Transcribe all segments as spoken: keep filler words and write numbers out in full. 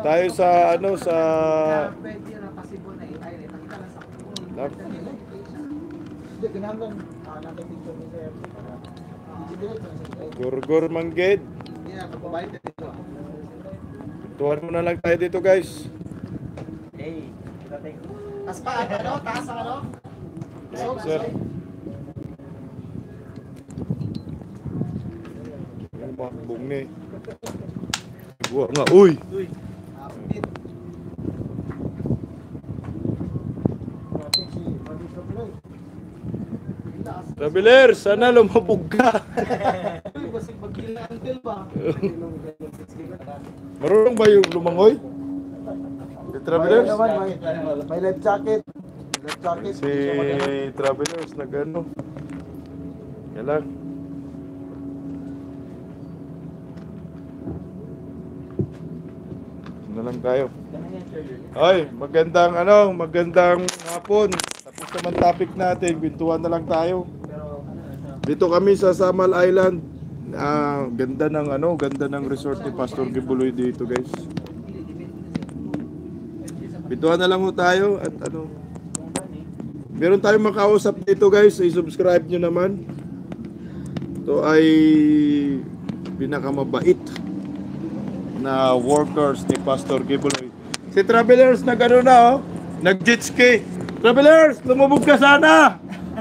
Tayo sa ano sa Lak. Gurgur Manggid. Tuwan mo na lang tayo dito, guys. Hey, taas pa, ano? Taas ang ano? Sir. Ang makbong ni. Buwa nga, uy! Uy. Traveler, sana lumabog ka. Marunong ba yung lumangoy? Si Travelers? May life jacket. Life jacket. Si Travelers nag-ano. Yan lang. Na lang tayo. Ay, magandang ano, magandang hapon. Tapos naman topic natin, kwentuhan na lang tayo. Dito kami sa Samal Island. Ah, ganda ng ano, ganda ng resort ni Pastor Gibuloy dito, guys. Kwentuhan na lang ho tayo at ano. Meron tayong makausap dito, guys. I-subscribe nyo naman. Ito ay pinakamabait na workers ni Pastor Gibuloy. Si Travelers nag-ano na, oh, nag-jet ski. Travelers, lumubog ka sana.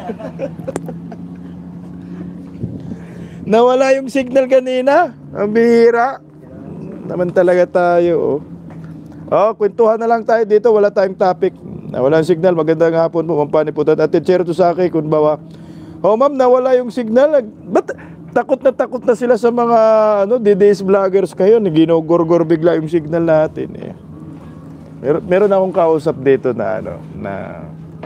Nawala yung signal kanina. Ang bihira. Naman talaga tayo, oh. Oh, kwentuhan na lang tayo dito. Wala tayong topic. Nawala yung signal. Magandang hapon po, Mampani po. At teacher to sa akin, kung bawa. Oh, ma'am, nawala yung signal. Ba't takot na takot na sila sa mga ano, D D S vloggers kayo? Ginugurgur bigla yung signal natin, eh. Mer meron akong kausap dito na ano, na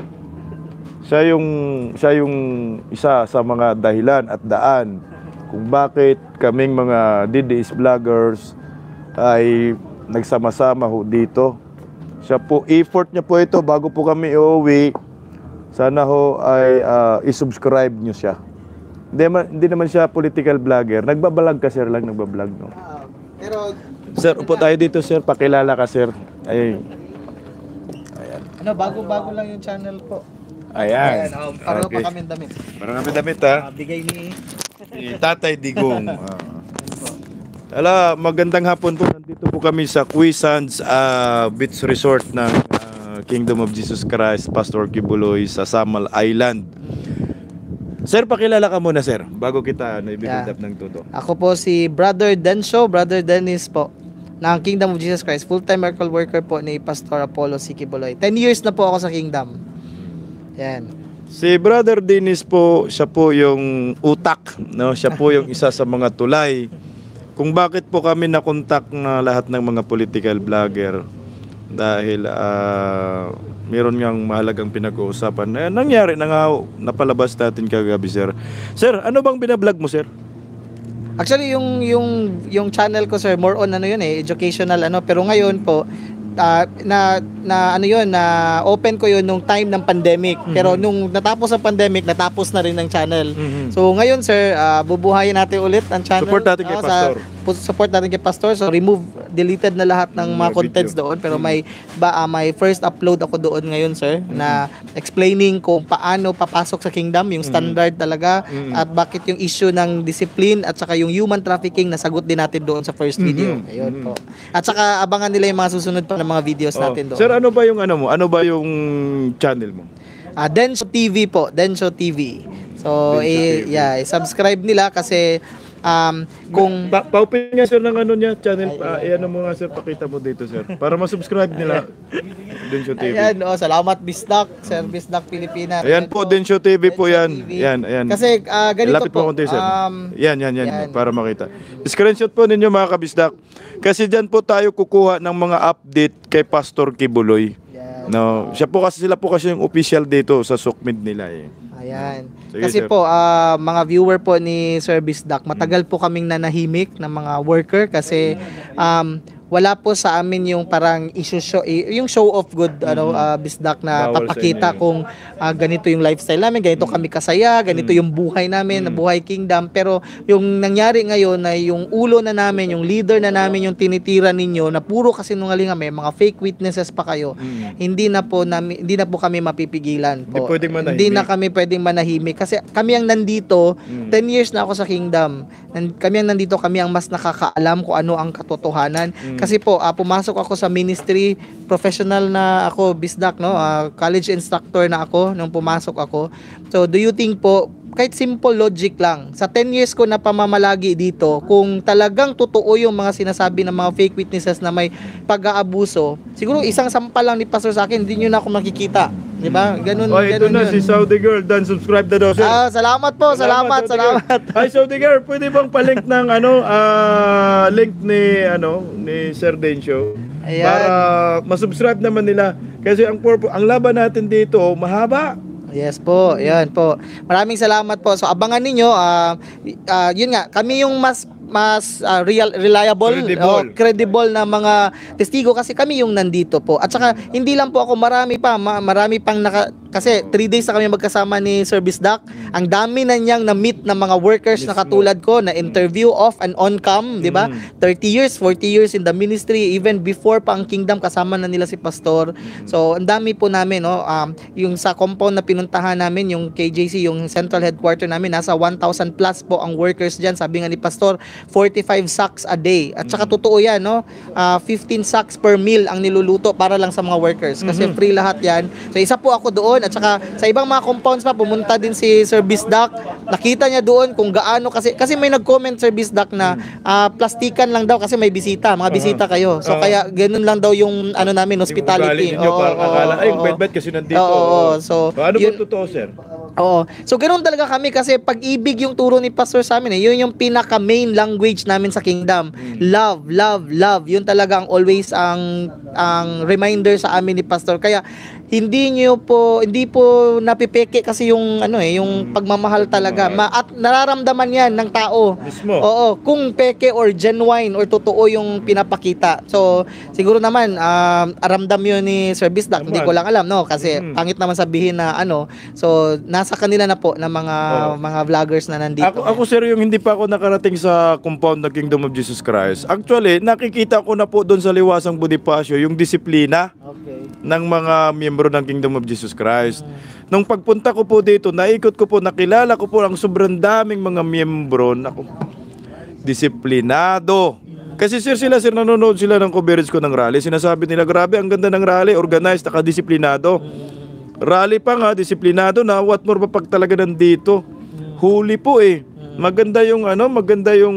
siya yung siya yung isa sa mga dahilan at daan kung bakit kaming mga D D S vloggers ay nagsama-sama ho dito. Siya po, effort niya po ito bago po kami uuwi. Sana ho ay uh, i-subscribe niyo siya. Hindi, hindi naman siya political vlogger. Nagbablog ka, sir, lang nagbablog, no? Uh, pero sir, upo tayo dito, sir. Pakilala ka, sir. Ay. Ayan. Ano, bago-bago lang yung channel po. Ayan. Ayan, oh, pareho okay. pa kami damit. Pareho kami damit, ha? Uh, bigay ni ni Tatay Digong. Uh. Ala, magandang hapon po. Nandito po kami sa Cuisans uh, Beach Resort ng uh, Kingdom of Jesus Christ, Pastor Gibuloy sa Samal Island. Sir, pakilala ka muna, sir, bago kita ano, i-build Yeah. up ng todo. Ako po si Brother Densho, Brother Dennis po, ng Kingdom of Jesus Christ. Full-time miracle worker po ni Pastor Apollo C. Gibuloy. ten years na po ako sa Kingdom. Yan. Si Brother Dennis po, siya po yung utak, no? Siya po yung isa sa mga tulay. Kung bakit po kami nakontak na lahat ng mga political vlogger dahil uh, meron ngang mahalagang pinag-uusapan. Eh, nangyari na nga, napalabas natin kagabi, sir. Sir, ano bang binablog mo, sir? Actually, yung yung yung channel ko, sir, more on ano yun eh, educational ano, pero ngayon po uh, na na ano yun, na open ko yun nung time ng pandemic. Mm-hmm. Pero nung natapos ang pandemic, natapos na rin ng channel. Mm-hmm. So ngayon, sir, uh, bubuhayin natin ulit ang channel. Support natin kay uh, Pastor. Sa, support natin kay Pastor. So remove, deleted na lahat ng mga, mga contents doon, pero may ba uh, may first upload ako doon ngayon, sir, mm-hmm. na explaining kung paano papasok sa kingdom, yung standard mm-hmm. talaga, mm-hmm. at bakit yung issue ng discipline at saka yung human trafficking nasagot din natin doon sa first video. Mm-hmm. Ayun mm-hmm. po. At saka abangan nila yung mga susunod pa ng mga videos oh. natin doon. Sir, ano ba yung ano mo? Ano ba yung channel mo? Ah, uh, Densho T V po, Densho T V. So, eh, yeah, subscribe nila kasi um kung pa pa-open nga, sir, ng ano niya channel, uh, eh, ano mo nga, sir, pakita mo dito, sir, para ma-subscribe nila Densho T V. Ayan, oh, salamat Bisdak, Sir Bisdak Pilipinas. Ayan po, Densho T V po yan. Yan, ayan. Kasi uh, ganito lapit po. Konti, sir. Um, yan, yan, yan, yan, para makita. Screenshot po ninyo, mga kabisdak. Kasi diyan po tayo kukuha ng mga update kay Pastor Gibuloy. Yan. No, siya po kasi sila po kasi yung official dito sa Sukmid nila, eh. Ayan. Sige, kasi sir. po, uh, mga viewer po ni Sir Bisdak, matagal po kaming nanahimik ng mga worker kasi um, wala po sa amin yung parang issue show, yung show of good ano uh, bisdak na Bawal sa papakita inyo yun. kung uh, ganito yung lifestyle namin, ganito kami kasaya, ganito yung buhay namin, na buhay kingdom. Pero yung nangyari ngayon na yung ulo na namin, yung leader na namin yung tinitira ninyo na puro kasinungalingan, may mga fake witnesses pa kayo. Hindi na po namin, hindi na po kami mapipigilan po. Hindi pwedeng manahimik. Hindi na kami pwedeng manahimik kasi kami ang nandito, ten years na ako sa kingdom. Nan- Kami ang nandito, kami ang mas nakakaalam kung ano ang katotohanan. Kasi po, ah, pumasok ako sa ministry, professional na ako, bisdak, no? Ah, college instructor na ako nung pumasok ako. So, do you think po, kahit simple logic lang, sa ten years ko na pamamalagi dito, kung talagang totoo yung mga sinasabi ng mga fake witnesses na may pag-aabuso, siguro isang sampal lang ni pastor sa akin, hindi nyo na ako makikita. Di ba? Ganun, Oh, ito ganun na yun. si Saudi Girl, dan subscribe na daw, sir. Ah, salamat po, salamat, Saudi salamat. Girl. Hi Saudi Girl, pwede bang pa-link ng ano, ah, link ni ano, ni Sir Dencio? Ayan. Para masubscribe naman nila kasi ang purpose, ang laban natin dito mahaba. Yes po, yan po. Maraming salamat po. So abangan ninyo, ah ah, yun nga, kami yung mas mas ah, real reliable, Credible. o credible na mga testigo kasi kami yung nandito po. At saka hindi lang po ako, marami pa, ma- marami pang naka, kasi three days na kami magkasama ni Sir Bisdak. Ang dami na niyang na-meet ng mga workers na Mismo. katulad ko, na interview off and on cam, di ba? thirty years, forty years in the ministry, even before pa ang kingdom, kasama na nila si Pastor. So, ang dami po namin, no? Um, yung sa compound na pinuntahan namin, yung K J C, yung central headquarter namin, nasa one thousand plus po ang workers dyan. Sabi nga ni Pastor, forty-five sacks a day. At saka totoo yan, no? Ah, fifteen sacks per meal ang niluluto para lang sa mga workers. Kasi free lahat yan. So, isa po ako doon. At saka sa ibang mga compounds pa, pumunta din si Sir Bisdak. Nakita niya doon kung gaano, kasi kasi may nag-comment Sir Bisdak na ah, plastikan lang daw kasi may bisita. Mga bisita kayo. So, Uh-huh. kaya ganun lang daw yung ano namin, hospitality. Yung ugali ninyo, Oo, parang oo, akala, ay, yung oo. bed-bed kasi nandito. Oo, oo. So, ano yun- ba totoo, sir? Oo. So, ganoon talaga kami kasi pag-ibig yung turo ni Pastor sa amin. Eh. Yun yung pinaka-main language namin sa kingdom. Love, love, love. Yun talaga ang always ang ang reminder sa amin ni Pastor. Kaya hindi niyo po hindi po napipeke kasi yung ano eh, yung pagmamahal talaga. Ma at nararamdaman 'yan ng tao. Mismo. Oo, kung peke or genuine or totoo yung pinapakita. So, siguro naman um, aramdam yun ni Sir Bisdak. Hindi ko lang alam, no? Kasi Mm. pangit naman sabihin na ano. So, nasa kanila na po ng mga Oo. mga vloggers na nandito. Ako, ako sir, yung hindi pa ako nakarating sa compound ng Kingdom of Jesus Christ. Actually, nakikita ko na po doon sa Liwasang Bonifacio yung disiplina Okay. ng mga miyembro ng Kingdom of Jesus Christ. Nung pagpunta ko po dito, naikot ko po, nakilala ko po ang sobrang daming mga miyembro. Naku, disiplinado. Kasi sir, sila sir, nanonood sila ng coverage ko ng rally. Sinasabi nila, grabe, ang ganda ng rally, organized, nakadisiplinado. Rally pa nga, disiplinado na, what more pa pag talaga nandito. Huli po eh. Maganda yung ano, maganda yung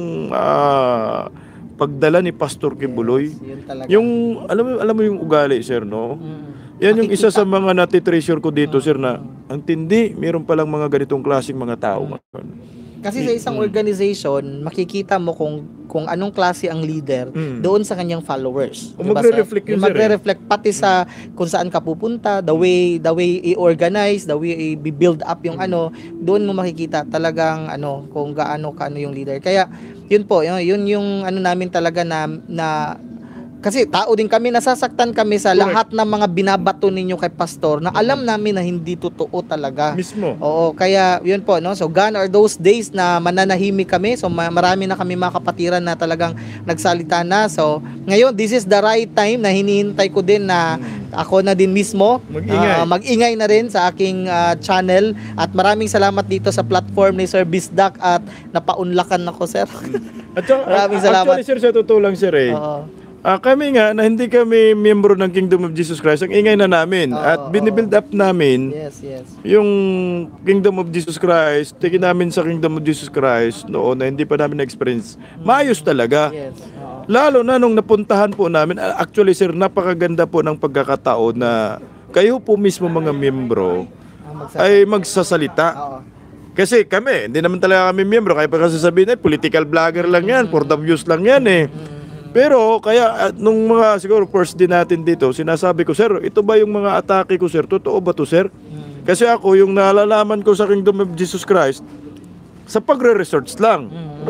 ah, pagdala ni Pastor Kibuloy. Yun talaga. Yung alam mo alam mo yung ugali, sir, no? Mm. Yan yung isa sa mga nati-treasure ko dito, sir, na ang tindi, meron palang mga ganitong klaseng mga tao. Kasi sa isang organization, makikita mo kung kung anong klase ang leader Mm. doon sa kanyang followers. O, Diba, magre-reflect sir? yun, sir, eh. Magre-reflect pati sa kung saan ka pupunta, the way the way i-organize, the way i-build up yung ano, doon mo makikita talagang ano kung gaano kaano yung leader. Kaya yun po, yun, yun yung ano namin talaga na na kasi tao din kami, nasasaktan kami sa Correct. lahat ng mga binabato ninyo kay pastor na alam namin na hindi totoo talaga. Mismo. Oo, kaya yun po, no? So, gone are those days na mananahimik kami. So, ma- marami na kami mga kapatiran na talagang nagsalita na. So, ngayon, this is the right time na hinihintay ko din na ako na din mismo Mag-ingay. ah, mag-ingay na rin sa aking ah, channel. At maraming salamat dito sa platform ni Sir Bisdak at napaunlakan ako, sir. At saka, Maraming salamat. actually, sir, sa totoo lang, sir, eh. Oo. Ah, kami nga, na hindi kami miyembro ng Kingdom of Jesus Christ, ang ingay na namin. Oo, at binibuild up namin Yes, yes. yung Kingdom of Jesus Christ, tingin namin sa Kingdom of Jesus Christ noon na hindi pa namin na-experience. Maayos talaga. Yes. Oo. Lalo na nung napuntahan po namin, ah, actually sir, napakaganda po ng pagkakataon na kayo po mismo mga miyembro Ah, magsa- ay magsasalita. Oo. Kasi kami, hindi naman talaga kami miyembro. Kaya pa kasi sabihin, eh, political vlogger lang yan, for the views lang yan eh. Pero kaya at nung mga siguro first din natin dito, sinasabi ko, sir, ito ba yung mga atake ko, sir? Totoo ba to, sir? Kasi ako, yung nalalaman ko sa Kingdom of Jesus Christ, sa pagre-research lang.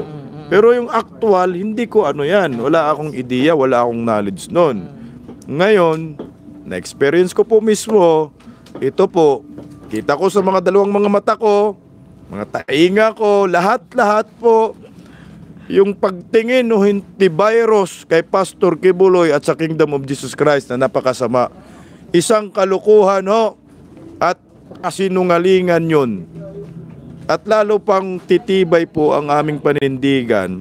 Pero yung actual, hindi ko ano yan. Wala akong ideya, wala akong knowledge noon. Ngayon, na-experience ko po mismo, ito po, kita ko sa mga dalawang mga mata ko, mga tainga ko, lahat-lahat po, yung pagtingin o antivirus kay Pastor Kibuloy at sa Kingdom of Jesus Christ na napakasama. Isang kalukuhan ho at kasinungalingan yun. At lalo pang titibay po ang aming panindigan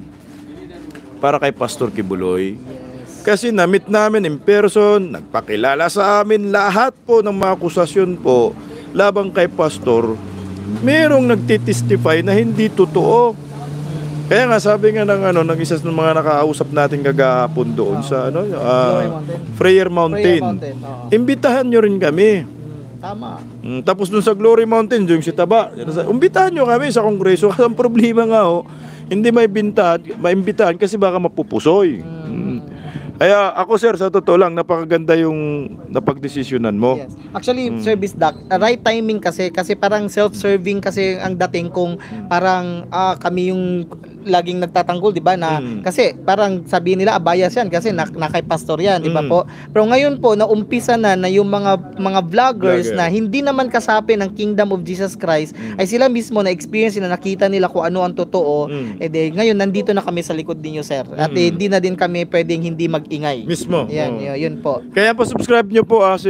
para kay Pastor Kibuloy. Kasi namit namin in person, nagpakilala sa amin lahat po ng mga akusasyon po labang kay Pastor. Merong nagtitestify na hindi totoo. Kaya nga sabi nga ng ano ng isa ng mga nakausap natin kagahapon doon sa ano uh, Freyer Mountain. Mountain. Imbitahan nyo rin kami. Tama. Mm, tapos dun sa Glory Mountain, yung si Taba, umbitahan nyo kami sa kongreso. Kasi ang problema nga ho, hindi may bintahan, maimbitahan kasi baka mapupusoy. Mm. Kaya ako sir, sa totoo lang, napakaganda yung napagdesisyonan mo. Yes. Actually, mm. Service Doc, right timing kasi, kasi parang self-serving kasi ang dating kung parang ah, kami yung laging nagtatanggol, di ba? Na Mm. kasi parang sabihin nila abayas yan kasi na, na kay pastor yan, di ba Mm. po? Pero ngayon po naumpisa na na yung mga mga vloggers Vlogger. na hindi naman kasapi ng Kingdom of Jesus Christ ay sila mismo na experience na nakita nila kung ano ang totoo. Mm. Eh di, ngayon nandito na kami sa likod ninyo, sir. At Mm. eh, hindi na din kami pwedeng hindi mag-ingay. Mismo. Yan, Oo. yun, yun po. Kaya pa subscribe nyo po ah, si,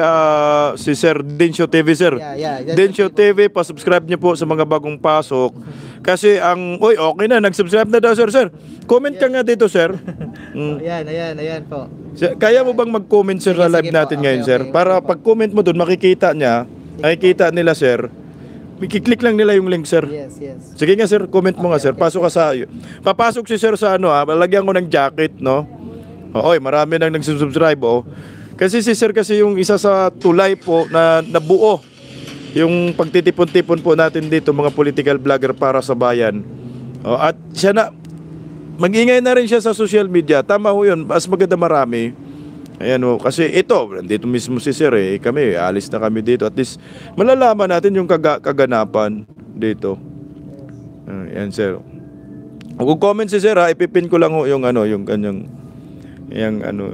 ah, si Sir Densyo T V sir. Yeah, yeah. That's Densyo T V, pa-subscribe nyo po sa mga bagong pasok. Kasi ang, uy, okay na, nag-subscribe na daw sir, sir. Comment ka nga dito sir. Mm. Ayan, ayan, ayan po. Sir, kaya mo bang mag-comment sir Sige, sa live sige po. natin Okay, ngayon okay, sir? okay Para po. pag-comment mo dun, makikita niya, makikita nila sir. Makiklik lang nila yung link sir. Yes, yes. Sige nga sir, comment mo nga Okay, sir. okay. Pasok ka sa, papasok si sir sa ano ah, lagyan ko ng jacket no. Oy, marami nang nag-subscribe oh. Kasi si sir kasi yung isa sa tulay po na nabuo yung pagtitipon-tipon po natin dito mga political vlogger para sa bayan. Oh, at siya na mag-ingay na rin siya sa social media. Tama ho yun, mas maganda marami. Ayan oh, kasi ito, dito mismo si sir eh, kami, alis na kami dito. At least malalaman natin yung kaga- kaganapan dito. Uh, yan sir. Kung comment si sir ha, ipipin ko lang ho yung ano, yung kanyang yung ano.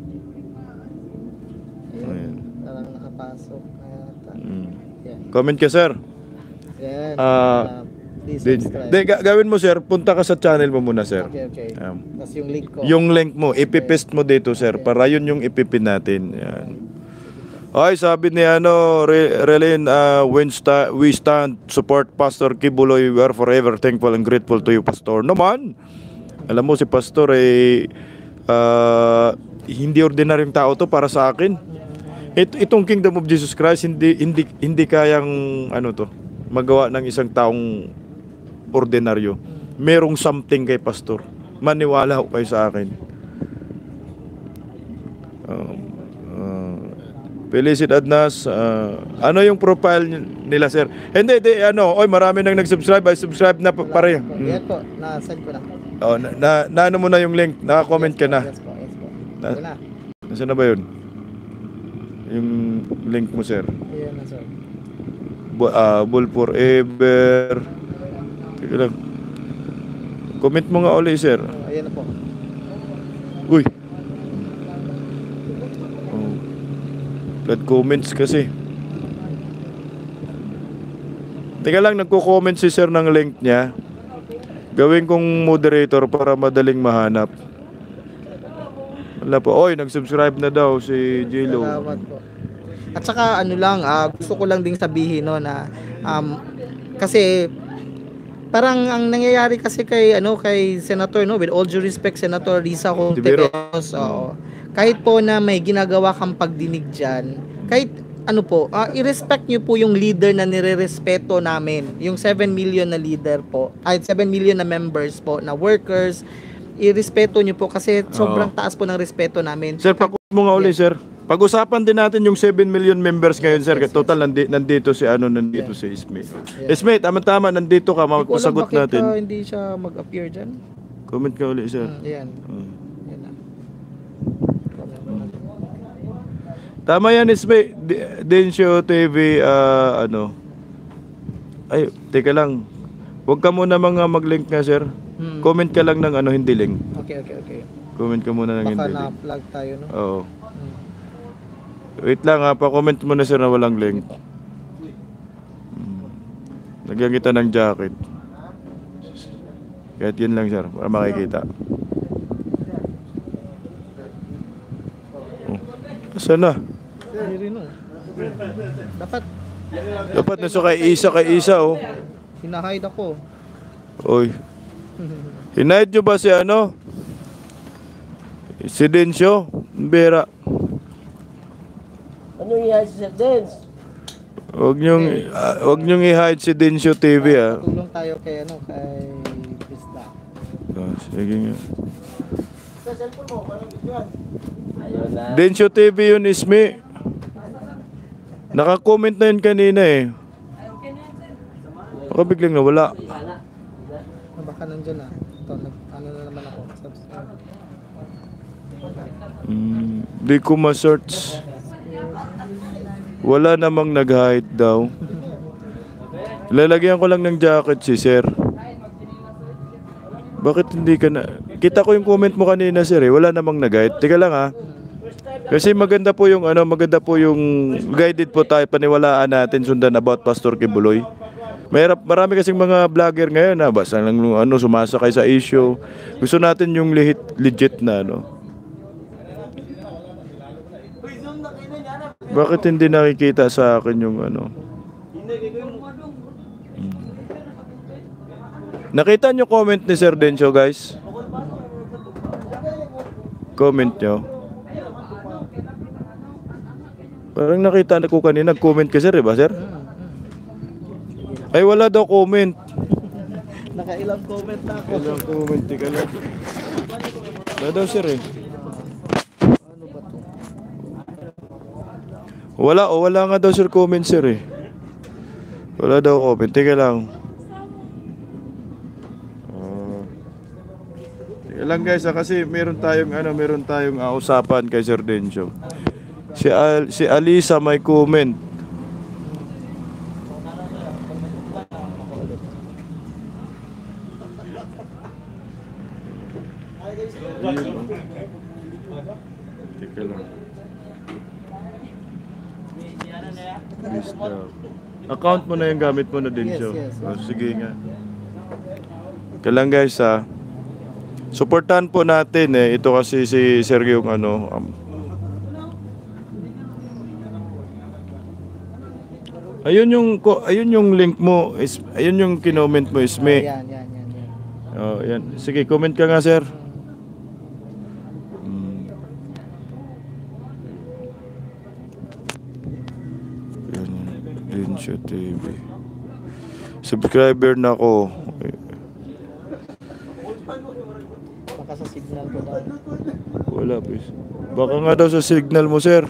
Ayan. Parang nakapasok. Mm. Yan. Comment ka sir. Yan. Ah, please Di, subscribe. di, ga- gawin mo sir, punta ka sa channel mo muna sir. Okay, okay. Um, Tapos yung link ko. yung link mo, ipipaste mo dito sir, para yun yung ipipin natin. Yan. Ay, sabi ni ano, Re- Relin, uh, we, sta- we stand, support Pastor Kibuloy, we are forever thankful and grateful to you, Pastor. Naman, alam mo si Pastor eh, uh, hindi ordinaryong tao to para sa akin. It, itong Kingdom of Jesus Christ, hindi, hindi, hindi kayang, ano to, magawa ng isang taong ordinaryo. Merong something kay Pastor. Maniwala ho kayo sa akin. Um, uh, Felicit Adnas, uh, ano yung profile nila sir? Hindi, di, ano, oy, marami nang nag-subscribe, ay subscribe na pa, pare. Yan po, na-send ko na. Oh, na, na, na ano mo na yung link, naka-comment ka na. Yes po, yes po. Na, Ito na. nasaan na ba yun? Yung link mo sir. Ayan na, sir. Bu- uh, Bull Forever. Teka lang. Comment mo nga ulit sir. Oh, ayan na po. Uy. Oh. Blood comments kasi. Teka lang, nagko-comment si sir ng link niya. Gawin kong moderator para madaling mahanap. Wala po. Oy, nag-subscribe na daw si J-Lo. Salamat po. At saka ano lang, ah, gusto ko lang ding sabihin no na um, kasi parang ang nangyayari kasi kay ano kay Senator no, with all due respect Senator Risa Tibero. Hontiveros, oo. Kahit po na may ginagawa kang pagdinig diyan, kahit ano po, ah, i-respect niyo po yung leader na nirerespeto namin, yung seven million na leader po, ay seven million na members po, na workers, i-respeto niyo po kasi sobrang taas po ng respeto namin. Sir, pakut mo nga ulit, sir. Pag-usapan din natin yung seven million members ngayon, sir. Yes, yes. Total, nandi, nandito si ano, nandito si Ismay. Yes. Ismay, tama-tama, nandito ka, Hindi ko alam mapasagot bakit, natin. ah, hindi siya mag-appear dyan. Comment ka ulit, sir. Hmm, ayan. Hmm. Yan na. Tama yan, Ismay. D- Densyo T V, ah, ano. Ay, teka lang. Huwag ka muna mga mag-link nga, sir. Hmm. Comment ka lang ng ano, hindi link. Okay, okay, okay. Comment ka muna ng Baka hindi link. na-plug tayo, no? Oo. Hmm. Wait lang ha, pa-comment mo na sir na walang link. Lagyan kita ng jacket. Kahit yun lang sir, para makikita. Oh. Saan na? Hindi rin, no? Dapat, Dapat nasa kay Isa kay Isa oh. hinahide ako. Oy. Hinahid nyo ba si ano? Si Densyo? Bera. Ano yung sa dance? Huwag nyong, ah, huwag nyong i-hide si Densyo T V ah. Tulong tayo kay, ano, kay Bisda. Oh, sige nga. Sa cellphone mo, parang yan. Ayun na. Densyo T V yun, Ismi. Naka-comment na yun kanina eh. Baka biglang nawala. Ah, baka nandyan na. Ito, nag, ano na naman ako. Subscribe. Hmm, di ko ma-search. Wala namang nag-hide daw. Lalagyan ko lang ng jacket si sir. Bakit hindi ka na... Kita ko yung comment mo kanina sir eh. Wala namang nag-hide. Teka lang ha. Kasi maganda po yung ano, maganda po yung guided po tayo, paniwalaan natin sundan about Pastor Kibuloy. Mayroon marami kasing mga vlogger ngayon na basta lang ano sumasakay sa issue. Gusto natin yung legit, legit na ano. Bakit hindi nakikita sa akin yung ano? Hmm. Nakita nyo comment ni Sir Densyo guys? Comment nyo. Parang nakita na ko kanina, nag-comment ka sir, diba sir? Ay wala daw comment. Nakailang comment na ako. Ilang comment, tika lang. Wala daw sir eh. Ano ba to? Wala, o wala nga daw sir comment sir eh. Wala daw comment, tika lang. Uh, tika lang guys ah, kasi meron tayong ano, meron tayong uh, usapan kay Sir Densyo. Si, Al si Alisa may comment. Teka lang. Lista. Account mo na yung gamit mo na din Yes, siya. yes, yes. Oh, sige nga. Teka lang guys ha. Supportan po natin eh. Ito kasi si Sir yung ano. Um, ayun yung ko- ayun yung link mo. Is, ayun yung kinoment mo Isme. Yan, yan, yan, yan. Oh, yan. Sige, comment ka nga sir. Hmm. Yan, Densyo T V. Subscriber na ako. Baka sa signal ko daw. Wala please. Baka nga daw sa signal mo sir.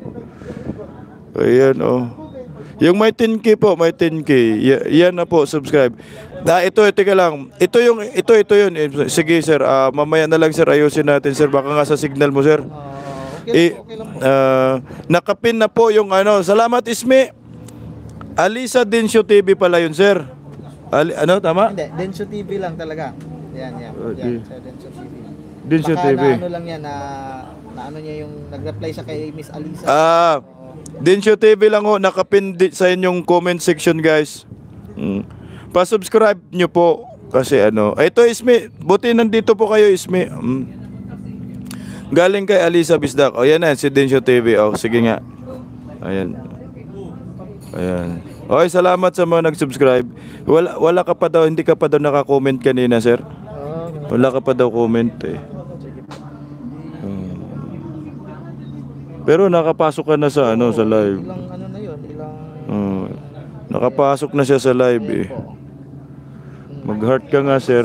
Ayan oh. Yung may ten K po, may ten K. Y- yan na po, subscribe. Na ito, teka lang. Ito yung ito ito yun. Eh, sige sir, ah, mamaya na lang sir ayusin natin sir. Baka nga sa signal mo sir. Ah, okay, Eh, lang, okay lang po. ah, nakapin na po yung ano. Salamat Isme. Alisa Densyo T V pala yun sir. Ali, ano tama? Hindi, Densyo T V lang talaga. Yan, yan. Okay. Yan, sa Densyo T V. Densyo Baka T V. na ano lang yan, na, na ano niya yung nag-reply siya kay Miss Alisa. Ah, Oo. Densyo T V lang ho, nakapin di- sa inyong comment section guys. Mm. Pa-subscribe nyo po kasi ano. Ito Isme, buti nandito po kayo Isme. Mm. Galing kay Alisa Bisdak. O yan na, si Densyo T V. O sige nga. Ayan. Ayan. Okay, salamat sa mga nag-subscribe. Wala wala ka pa daw, hindi ka pa daw naka-comment kanina, sir. Oo. Wala ka pa daw comment eh. Hmm. Pero nakapasok ka na sa ano, sa live. Ilang ano na yun, ilang... Hmm. Nakapasok na siya sa live eh. Mag-heart ka nga, sir.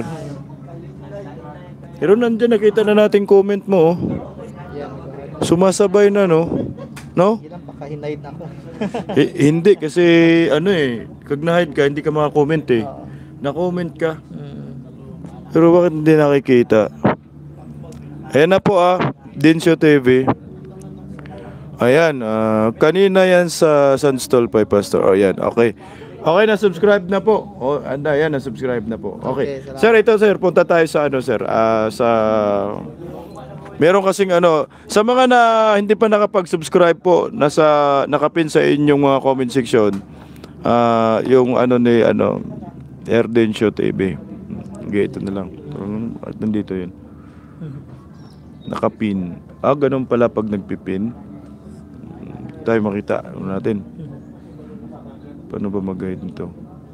Pero nandiyan, nakita na natin comment mo. Oh. Yan. Sumasabay na, no? No? Yan ang pakahinahid na ako. Eh, hindi, kasi ano eh, kag na-hide ka, hindi ka makakomment eh. Oo. Na-comment ka. Mm. Pero bakit hindi nakikita? Ayan na po ah, Densyo T V. Ayan, ah, kanina yan sa Sunstall pa Pastor. Oh, yan, okay. Okay, na-subscribe na po. O, anda, yan, na-subscribe na po. Okay. Okay, salamat. Sir, ito sir, punta tayo sa ano sir, ah, sa... Meron kasing ano, sa mga na hindi pa nakapag-subscribe po, nasa, nakapin sa inyong mga comment section, ah, yung ano ni, ano, Erdencio T V. Okay, ito na lang. Um, At nandito yun. Nakapin. Ah, ganun pala pag nagpipin. Tayo makita ano natin. Paano ba mag-guide nito?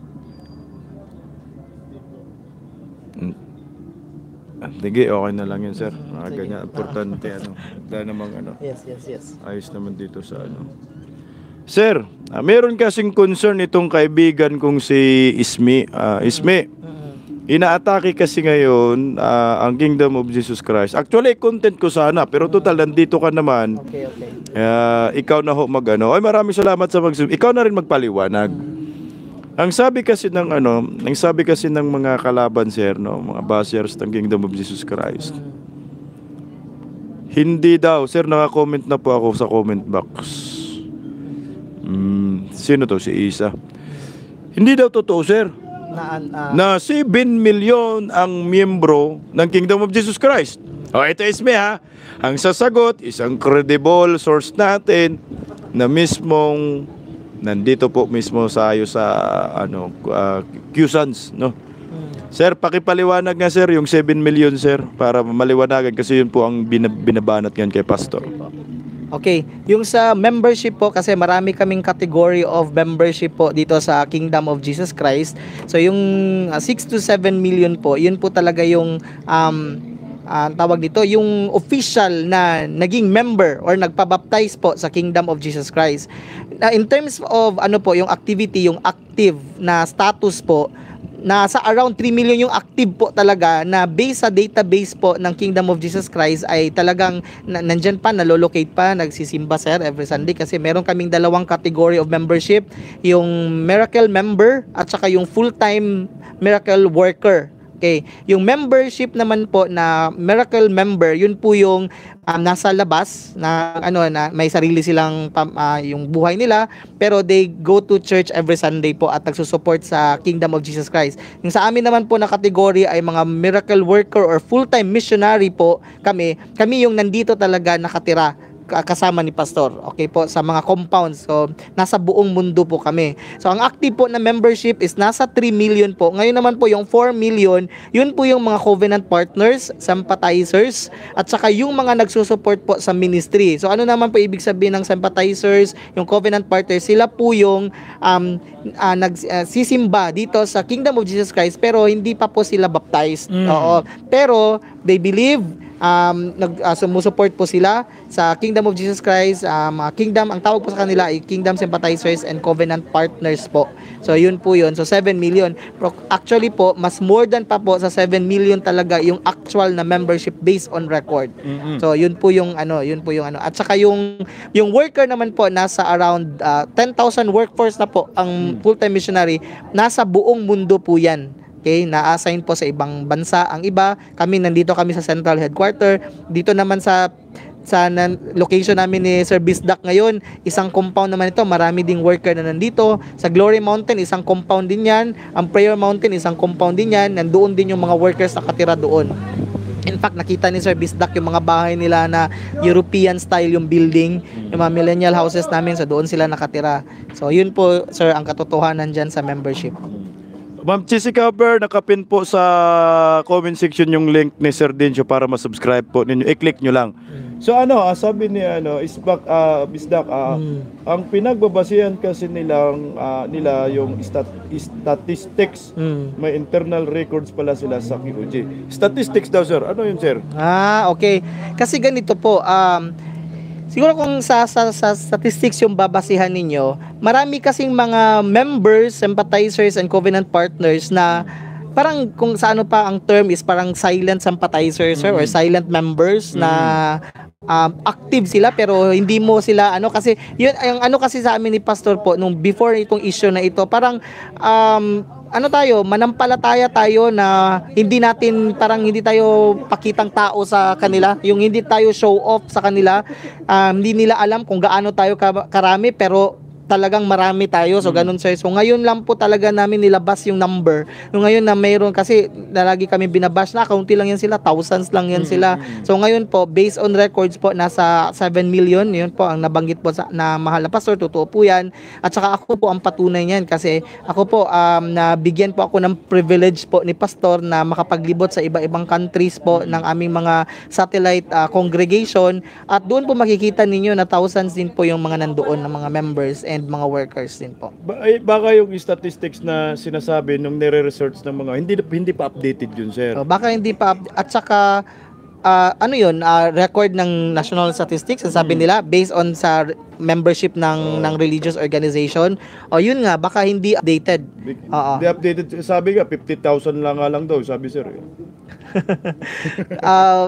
Hmm. Ah, sige, okay na lang yun, sir. Mga Sige. ganyan, importante, ano. Dahil namang, ano, Yes, yes, yes. ayos naman dito sa, ano. Sir, ah, meron kasing concern itong kaibigan kong si Ismi. Ah, Ismi, inaatake kasi ngayon ah, ang Kingdom of Jesus Christ. Actually, content ko sana, pero total, nandito ka naman. Okay, okay. Ah, ikaw na ho mag-ano. Ay, maraming salamat sa mag Ikaw na rin magpaliwanag. Ang sabi kasi ng ano, ang sabi kasi ng mga kalaban sir, no, mga bashers ng Kingdom of Jesus Christ. Hindi daw, sir, naka-comment na po ako sa comment box. Hmm, sino to? Si Isa. Hindi daw totoo, sir, Na, ah, na seven million ang miyembro ng Kingdom of Jesus Christ. O, ito is me ha. Ang sasagot, isang credible source natin na mismong nandito po mismo sa ayo sa ano uh, Q S A N S, no? Sir, pakipaliwanag nga sir yung seven million sir para maliwanagan kasi yun po ang binab- binabanat ngayon kay Pastor. Okay, yung sa membership po kasi marami kaming category of membership po dito sa Kingdom of Jesus Christ. So yung uh, six to seven million po, yun po talaga yung um uh, tawag dito, yung official na naging member or nagpabaptize po sa Kingdom of Jesus Christ. Uh, in terms of ano po, yung activity, yung active na status po, nasa around three million yung active po talaga na based sa database po ng Kingdom of Jesus Christ ay talagang na, nandyan pa, nalolocate pa, nagsisimba sir every Sunday kasi meron kaming dalawang category of membership, yung miracle member at saka yung full-time miracle worker. Okay, yung membership naman po na miracle member, yun po yung um, nasa labas na ano na may sarili silang pam, ah, yung buhay nila pero they go to church every Sunday po at nagsusupport sa Kingdom of Jesus Christ. Yung sa amin naman po na kategory ay mga miracle worker or full-time missionary po kami. Kami yung nandito talaga nakatira kasama ni Pastor, okay po, sa mga compounds. So, nasa buong mundo po kami. So, ang active po na membership is nasa three million po. Ngayon naman po, yung four million, yun po yung mga covenant partners, sympathizers, at saka yung mga nagsusupport po sa ministry. So, ano naman po ibig sabihin ng sympathizers, yung covenant partners, sila po yung um, uh, nagsisimba uh, dito sa Kingdom of Jesus Christ, pero hindi pa po sila baptized. Mm. Oo. Pero, they believe, um nag uh, sumusupport po sila sa Kingdom of Jesus Christ. Um, uh, kingdom, ang tawag po sa kanila ay Kingdom Sympathizers and Covenant Partners po. So yun po yun. So seven million. Pero actually po, mas more than pa po sa seven million talaga yung actual na membership based on record. Mm-mm. So yun po yung ano, yun po yung ano. At saka yung yung worker naman po nasa around uh, ten thousand workforce na po ang full-time missionary. Nasa buong mundo po yan. Okay, na-assign po sa ibang bansa. Ang iba, kami nandito kami sa central headquarter. Dito naman sa sa nan, location namin ni Sir Bisdak ngayon, isang compound naman ito. Marami ding worker na nandito. Sa Glory Mountain, isang compound din yan. Ang Prayer Mountain, isang compound din yan. Nandoon din yung mga workers na katira doon. In fact, nakita ni Sir Bisdak yung mga bahay nila na European style yung building, yung mga millennial houses namin, so doon sila nakatira. So yun po, sir, ang katotohanan dyan sa membership. Ma'am Chissy Cover, nakapin po sa comment section yung link ni Sir Dencio para ma-subscribe po ninyo. I-click nyo lang. So ano, ah, sabi ni ano, Isbak, ah, Bisdak, ah, Mm. ang pinagbabasihan kasi nilang ah, nila yung stat statistics. Mm. May internal records pala sila sa Q O G. Statistics daw, sir. Ano yun, sir? Ah, okay. Kasi ganito po, um, siguro kung sa, sa, sa statistics yung babasihan ninyo, marami kasing mga members, sympathizers, and covenant partners na parang kung sa ano pa ang term is parang silent sympathizers mm. or silent members mm. na um, active sila pero hindi mo sila ano kasi yun ang ano kasi sa amin ni Pastor po nung before itong issue na ito parang um, ano tayo, manampalataya tayo na hindi natin, parang hindi tayo pakitang tao sa kanila, yung hindi tayo show off sa kanila, um, hindi nila alam kung gaano tayo karami, pero talagang marami tayo. So ganun sir. So ngayon lang po talaga namin nilabas yung number. Yung ngayon na mayroon kasi na lagi kami binabash na kaunti lang yan sila, thousands lang yan sila. So ngayon po based on records po nasa seven million yun po ang nabanggit po sa, na mahal na pastor, totoo po yan. At saka ako po ang patunay niyan kasi ako po um, nabigyan po ako ng privilege po ni pastor na makapaglibot sa iba-ibang countries po ng aming mga satellite uh, congregation at doon po makikita ninyo na thousands din po yung mga nandoon na mga members and mga workers din po. Ba- ay, baka yung statistics na sinasabi nung nire-research ng mga hindi hindi pa updated yun, sir. So, baka hindi pa up- at saka ah, ano yun, ah, record ng National Statistics, sabi nila based on sa re- membership ng ng religious organization. O yun nga, baka hindi updated. Big- Oo. Hindi updated. Sabi nga fifty thousand lang nga lang daw, sabi sir. eh. Ah,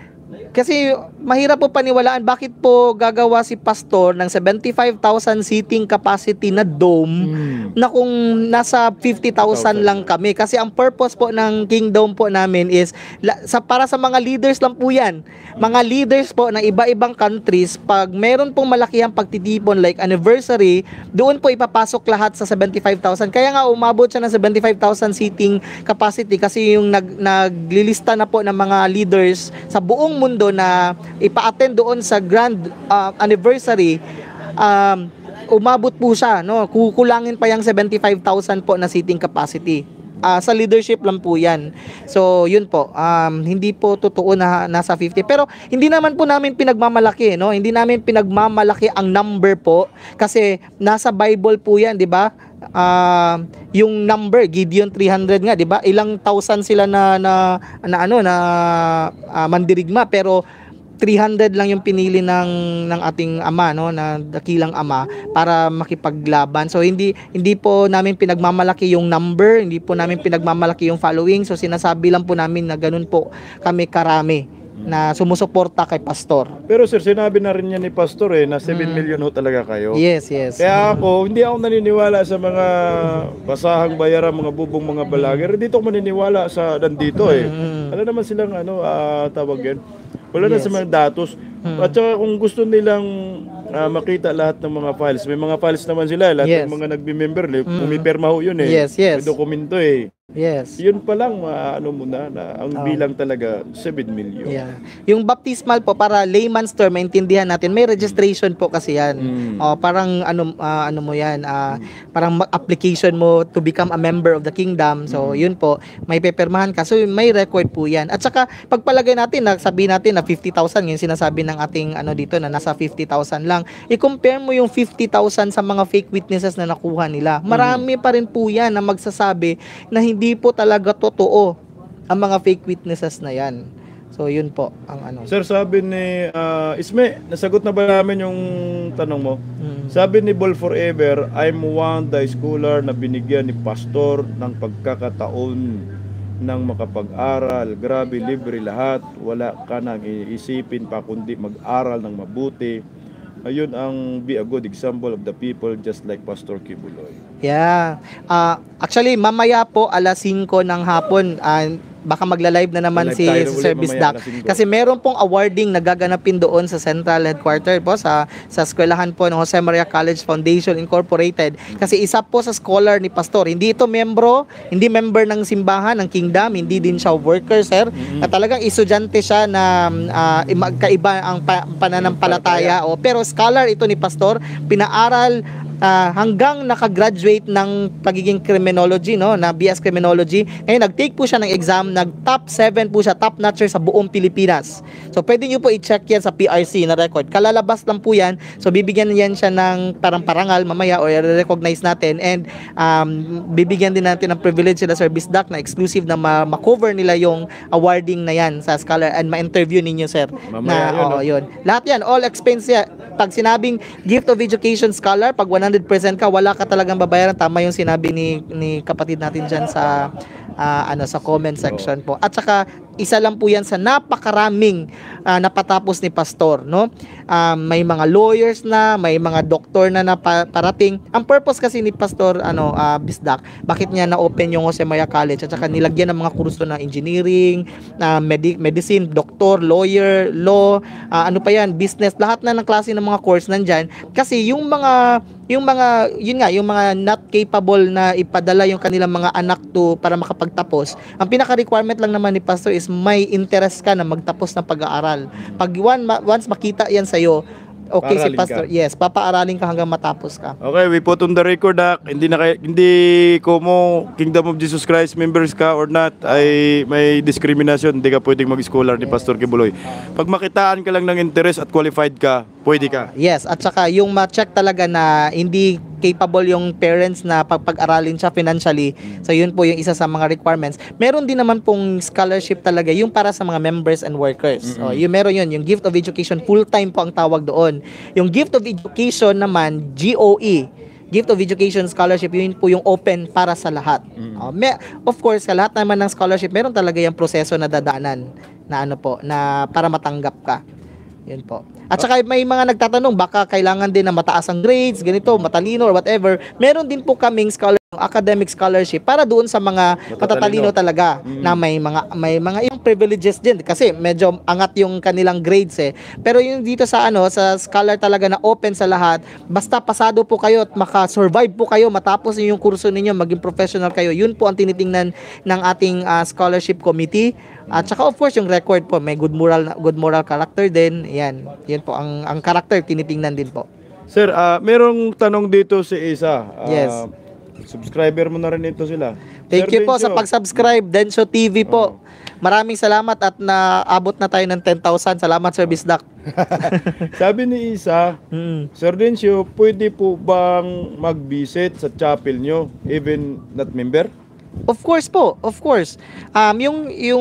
kasi mahirap po paniwalaan bakit po gagawa si pastor ng seventy-five thousand seating capacity na dome na kung nasa fifty thousand lang kami. Kasi ang purpose po ng Kingdom po namin is la, sa, para sa mga leaders lang po yan. Mga leaders po ng iba-ibang countries, pag meron pong malakihang pagtitipon like anniversary, doon po ipapasok lahat sa seventy-five thousand. Kaya nga umabot siya ng seventy-five thousand seating capacity kasi yung nag, naglilista na po ng mga leaders sa buong mundo na ipa-attend doon sa grand uh, anniversary, um, umabot po siya, no? Kukulangin pa yung seventy-five thousand po na seating capacity. Uh, sa leadership lang po yan. So, yun po. Um, hindi po totoo na nasa fifty. Pero, hindi naman po namin pinagmamalaki, no? Hindi namin pinagmamalaki ang number po. Kasi, nasa Bible po yan, di ba? Uh, yung number, Gideon three hundred nga, di ba? Ilang thousand sila na, na, na ano, na uh, mandirigma. Pero, three hundred lang yung pinili ng ng ating ama, no, na dakilang ama para makipaglaban. So hindi hindi po namin pinagmamalaki yung number, hindi po namin pinagmamalaki yung following. So sinasabi lang po namin na ganun po kami karami na sumusuporta kay pastor. Pero sir, sinabi na rin niya ni pastor eh na seven million ho talaga kayo. Yes, yes. Kaya ako, hindi ako naniniwala sa mga basahang bayaran, mga bubong, mga balager. Dito ako maniniwala sa nandito eh. Ano naman silang ano, ah, tawag yan? Wala na sa mga datos. At saka kung gusto nilang ah, makita lahat ng mga files, may mga files naman sila. Lahat Yes. ng mga nagbi-member, mm. pumipirma ho yun eh. Yes, yes. May dokumento eh. Yes. Yun pa lang, ano muna, na ang bilang talaga seven million. Yeah. Yung baptismal po para layman's term maintindihan natin, may registration po kasi yan. Mm. Oh, parang ano ah, ano mo yan, ah, parang ma- application mo to become a member of the kingdom. So, yun po, may pepirmahan ka. So, may record po yan. At saka pagpalagay natin, na sabihin natin na fifty thousand, yung sinasabi ng ating ano dito na nasa fifty thousand lang. I-compare mo yung fifty thousand sa mga fake witnesses na nakuha nila. Marami pa rin po yan na magsasabi na hindi po talaga totoo ang mga fake witnesses na yan. So, yun po ang ano. Sir, sabi ni ah, Isme, nasagot na ba namin yung tanong mo? Mm. Sabi ni Ball Forever, I'm one the scholar na binigyan ni pastor ng pagkakataon ng makapag-aral. Grabe, libre lahat. Wala ka nang iisipin pa kundi mag-aral ng mabuti. Ayun ang be a good example of the people just like Pastor Kibuloy. Yeah. Ah, actually, mamaya po alas singko ng hapon, ah, baka magla-live na naman Live si, tayo si ulit Service mamaya Doc. alas singko. Kasi meron pong awarding na gaganapin doon sa Central Headquarter po, sa, sa eskwelahan po ng Jose Maria College Foundation Incorporated. Kasi isa po sa scholar ni Pastor. Hindi ito membro, hindi member ng simbahan, ng kingdom, hindi din siya worker, sir. Na talagang estudyante siya na ah, magkaiba ang pa- pananampalataya. O, pero scholar ito ni Pastor, pinaaral ah, hanggang nakagraduate ng pagiging criminology, no, na B S Criminology. Ngayon, nag-take po siya ng exam, nag-top seven po siya, top notcher sa buong Pilipinas. So, pwede nyo po i-check yan sa P R C na record. Kalalabas lang po yan. So, bibigyan yan siya ng parang parangal mamaya o i-recognize natin. And, um, bibigyan din natin ng privilege sila Service Doc na exclusive na ma- ma-cover nila yung awarding na yan sa scholar and ma-interview ninyo, sir. Mamaya na, yun, oo, no? yun. Lahat yan, all expense yan. Pag sinabing gift of education scholar, pag one hundred percent ka, wala ka talagang babayaran. Tama yung sinabi ni, ni kapatid natin dyan sa, ah, ano, sa comment section po. At saka, isa lang po yan sa napakaraming ah, napatapos ni Pastor, no? Ah, may mga lawyers na, may mga doktor na naparating. Ang purpose kasi ni Pastor, ano, ah, Bisdak, bakit niya na-open yung Jose Maria College at saka nilagyan ng mga kurso na engineering, na medi- medicine, doktor, lawyer, law, ah, ano pa yan, business, lahat na ng klase ng mga course nandyan. Kasi yung mga yung mga yun nga yung mga not capable na ipadala yung kanilang mga anak to para makapagtapos, ang pinaka requirement lang naman ni pastor is may interest ka na magtapos ng pag-aaral. Pag one, ma- once makita yan sa iyo, okay si Paaralin pastor, ka. yes, papaaralin ka hanggang matapos ka. Okay, we put on the record na hindi na kay, hindi ko mo Kingdom of Jesus Christ members ka or not ay may discrimination, hindi ka pwedeng mag-scholar ni Pastor Kibuloy. Pag makitaan ka lang ng interest at qualified ka, pwede ka. Yes, at saka yung ma-check talaga na hindi capable yung parents na pagpag-aralin siya financially. So yun po yung isa sa mga requirements. Meron din naman pong scholarship talaga yung para sa mga members and workers. So yung meron yun, yung Gift of Education, full-time po ang tawag doon. Yung Gift of Education naman, G O E, Gift of Education Scholarship, yun po yung open para sa lahat. Uh, may, of course, sa lahat naman ng scholarship, meron talaga yung proseso na dadaanan na ano po, na para matanggap ka. Yun po. At saka may mga nagtatanong, baka kailangan din na mataas ang grades, ganito, matalino or whatever. Meron din po kaming scholar, academic scholarship para doon sa mga matatalino talaga na may mga may mga yung privileges din kasi medyo angat yung kanilang grades eh. Pero yung dito sa ano sa scholar talaga na open sa lahat, basta pasado po kayo at maka-survive po kayo matapos yung kurso ninyo, maging professional kayo. Yun po ang tinitingnan ng ating uh, scholarship committee. At saka of course yung record po may good moral good moral character din. Yan. Yan po ang ang character tinitingnan din po. Sir, ah, merong tanong dito si Isa. Ah, Yes. Subscriber mo na rin ito sila. Thank Sir you po sa Dencio, pag-subscribe Densyo T V po. Maraming salamat at naabot na tayo ng ten thousand. Salamat Sir Bisdak. Sabi ni Isa, Mm. Sir Dencio, pwede po bang mag-visit sa chapel nyo even not member? Of course po, of course. Um yung yung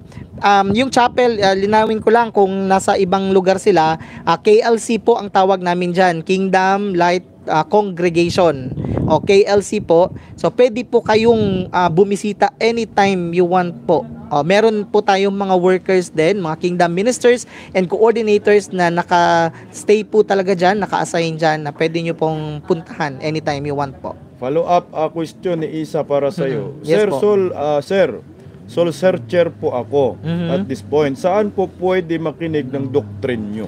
um yung chapel, uh, linawin ko lang kung nasa ibang lugar sila, uh, K L C po ang tawag namin diyan, Kingdom Light uh, Congregation. O K L C po. So pwede po kayong uh, bumisita anytime you want po. O, meron po tayong mga workers din, mga Kingdom ministers and coordinators na naka-stay po talaga diyan, naka-assign diyan na pwede nyo pong puntahan anytime you want po. Follow up a question ni Isa para sa iyo. Mhm. Yes Sir po. Sol, ah, sir, soul searcher po ako Mhm. at this point. Saan po pwede makinig ng doctrine nyo?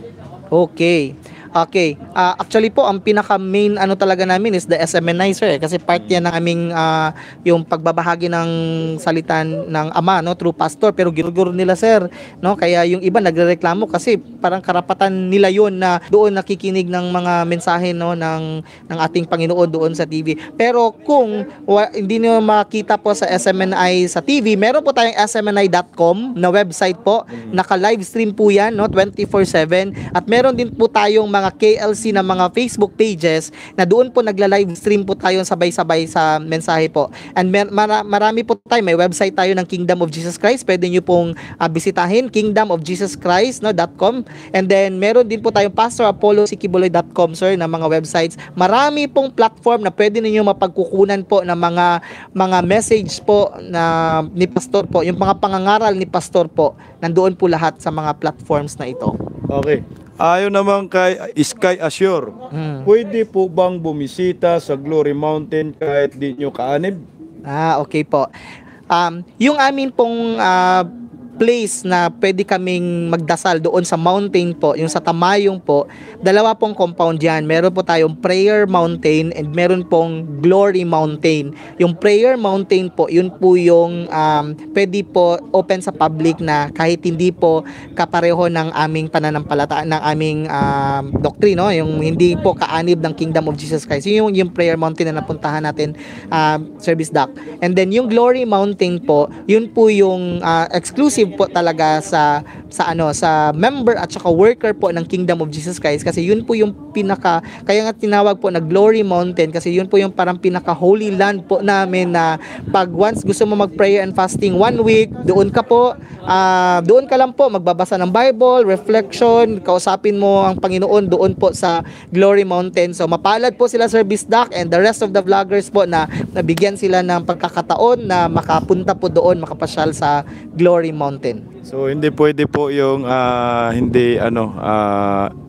Okay. Okay. Ah, actually po, ang pinaka main ano talaga namin is the S M N I, sir. Eh. Kasi part yan ng aming ah, yung pagbabahagi ng salita ng Ama, no, through pastor. Pero ginuguro nila, sir. No? Kaya yung iba nagrereklamo kasi parang karapatan nila yon na doon nakikinig ng mga mensahe no, ng, ng ating Panginoon doon sa T V. Pero kung wa, hindi nyo makita po sa S M N I sa T V, meron po tayong S M N I dot com na website po. Naka-live stream po yan, no, twenty-four seven. At meron din po tayong mga K L C na mga Facebook pages na doon po nagla-live stream po tayo sabay-sabay sa mensahe po. And mer- mara- marami po tayo, may website tayo ng Kingdom of Jesus Christ. Pwede nyo pong uh, bisitahin, kingdom of jesus christ no, .com. And then meron din po tayong pastor apollo sikibuloy dot com, sir, na mga websites. Marami pong platform na pwede niyo mapagkukunan po ng mga mga message po na ni pastor po, yung mga pangangaral ni pastor po. Nandoon po lahat sa mga platforms na ito. Okay. Ayon naman kay Sky Assure, Mm. pwede po bang bumisita sa Glory Mountain kahit di nyo kaanib? Ah, okay po. Um, yung amin pong ah, place na pwede kaming magdasal doon sa mountain po, yung sa Tamayong po, dalawa pong compound yan. Meron po tayong Prayer Mountain and meron pong Glory Mountain. Yung Prayer Mountain po, yun po yung um, pwede po open sa public na kahit hindi po kapareho ng aming pananampalataya, ng aming um, doctrine, no? Yung hindi po kaanib ng Kingdom of Jesus Christ. Yun yung, yung Prayer Mountain na napuntahan natin, um, Service Doc. And then yung Glory Mountain po, yun po yung uh, exclusive po talaga sa sa ano sa member at saka worker po ng Kingdom of Jesus Christ kasi yun po yung pinaka kaya nga tinawag po na Glory Mountain kasi yun po yung parang pinaka holy land po namin na pag once gusto mo mag prayer and fasting one week doon ka po uh, doon ka lang po magbabasa ng Bible, reflection, kausapin mo ang Panginoon doon po sa Glory Mountain. So mapalad po sila Sir Bisdak and the rest of the vloggers po na nabigyan sila ng pagkakataon na makapunta po doon, makapasyal sa Glory Mountain. So hindi pwede po yung ah, hindi ano ah,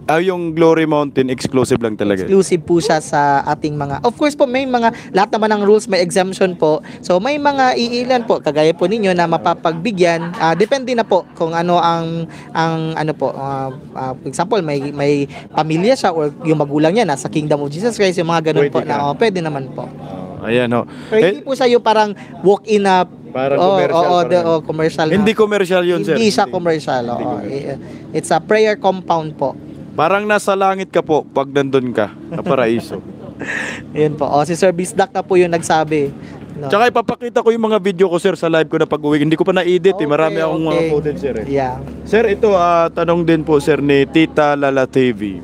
Ah, yung Glory Mountain, exclusive lang talaga. Exclusive po siya sa ating mga, of course po may mga, lahat naman ng rules may exemption po, so may mga iilan po kagaya po ninyo na mapapagbigyan. Ah, depende na po kung ano ang ang ano po, ah, ah, for example may may pamilya siya or yung magulang niya nasa Kingdom of Jesus Christ, yung mga ganun Pwede po ka. na oh, pwede naman po. Ayan, ho. Pero hindi Eh, po siya yung parang walk-in na Parang oh, commercial, oh, oh, the- parang- oh, commercial na. hindi commercial yun, sir. Hindi siya commercial. Hindi oo. commercial. I- It's a prayer compound po. Parang nasa langit ka po pag nandun ka, na paraiso. Yun po. Oh, si Sir Bisdak na po yung nagsabi. No. Tsaka ipapakita ko yung mga video ko, sir, sa live ko na pag-uwi. Hindi ko pa na-edit, eh. Marami Okay, akong mga okay. footage, sir. Eh. Yeah. Sir, ito, ah, tanong din po, sir, ni Tita Lala T V.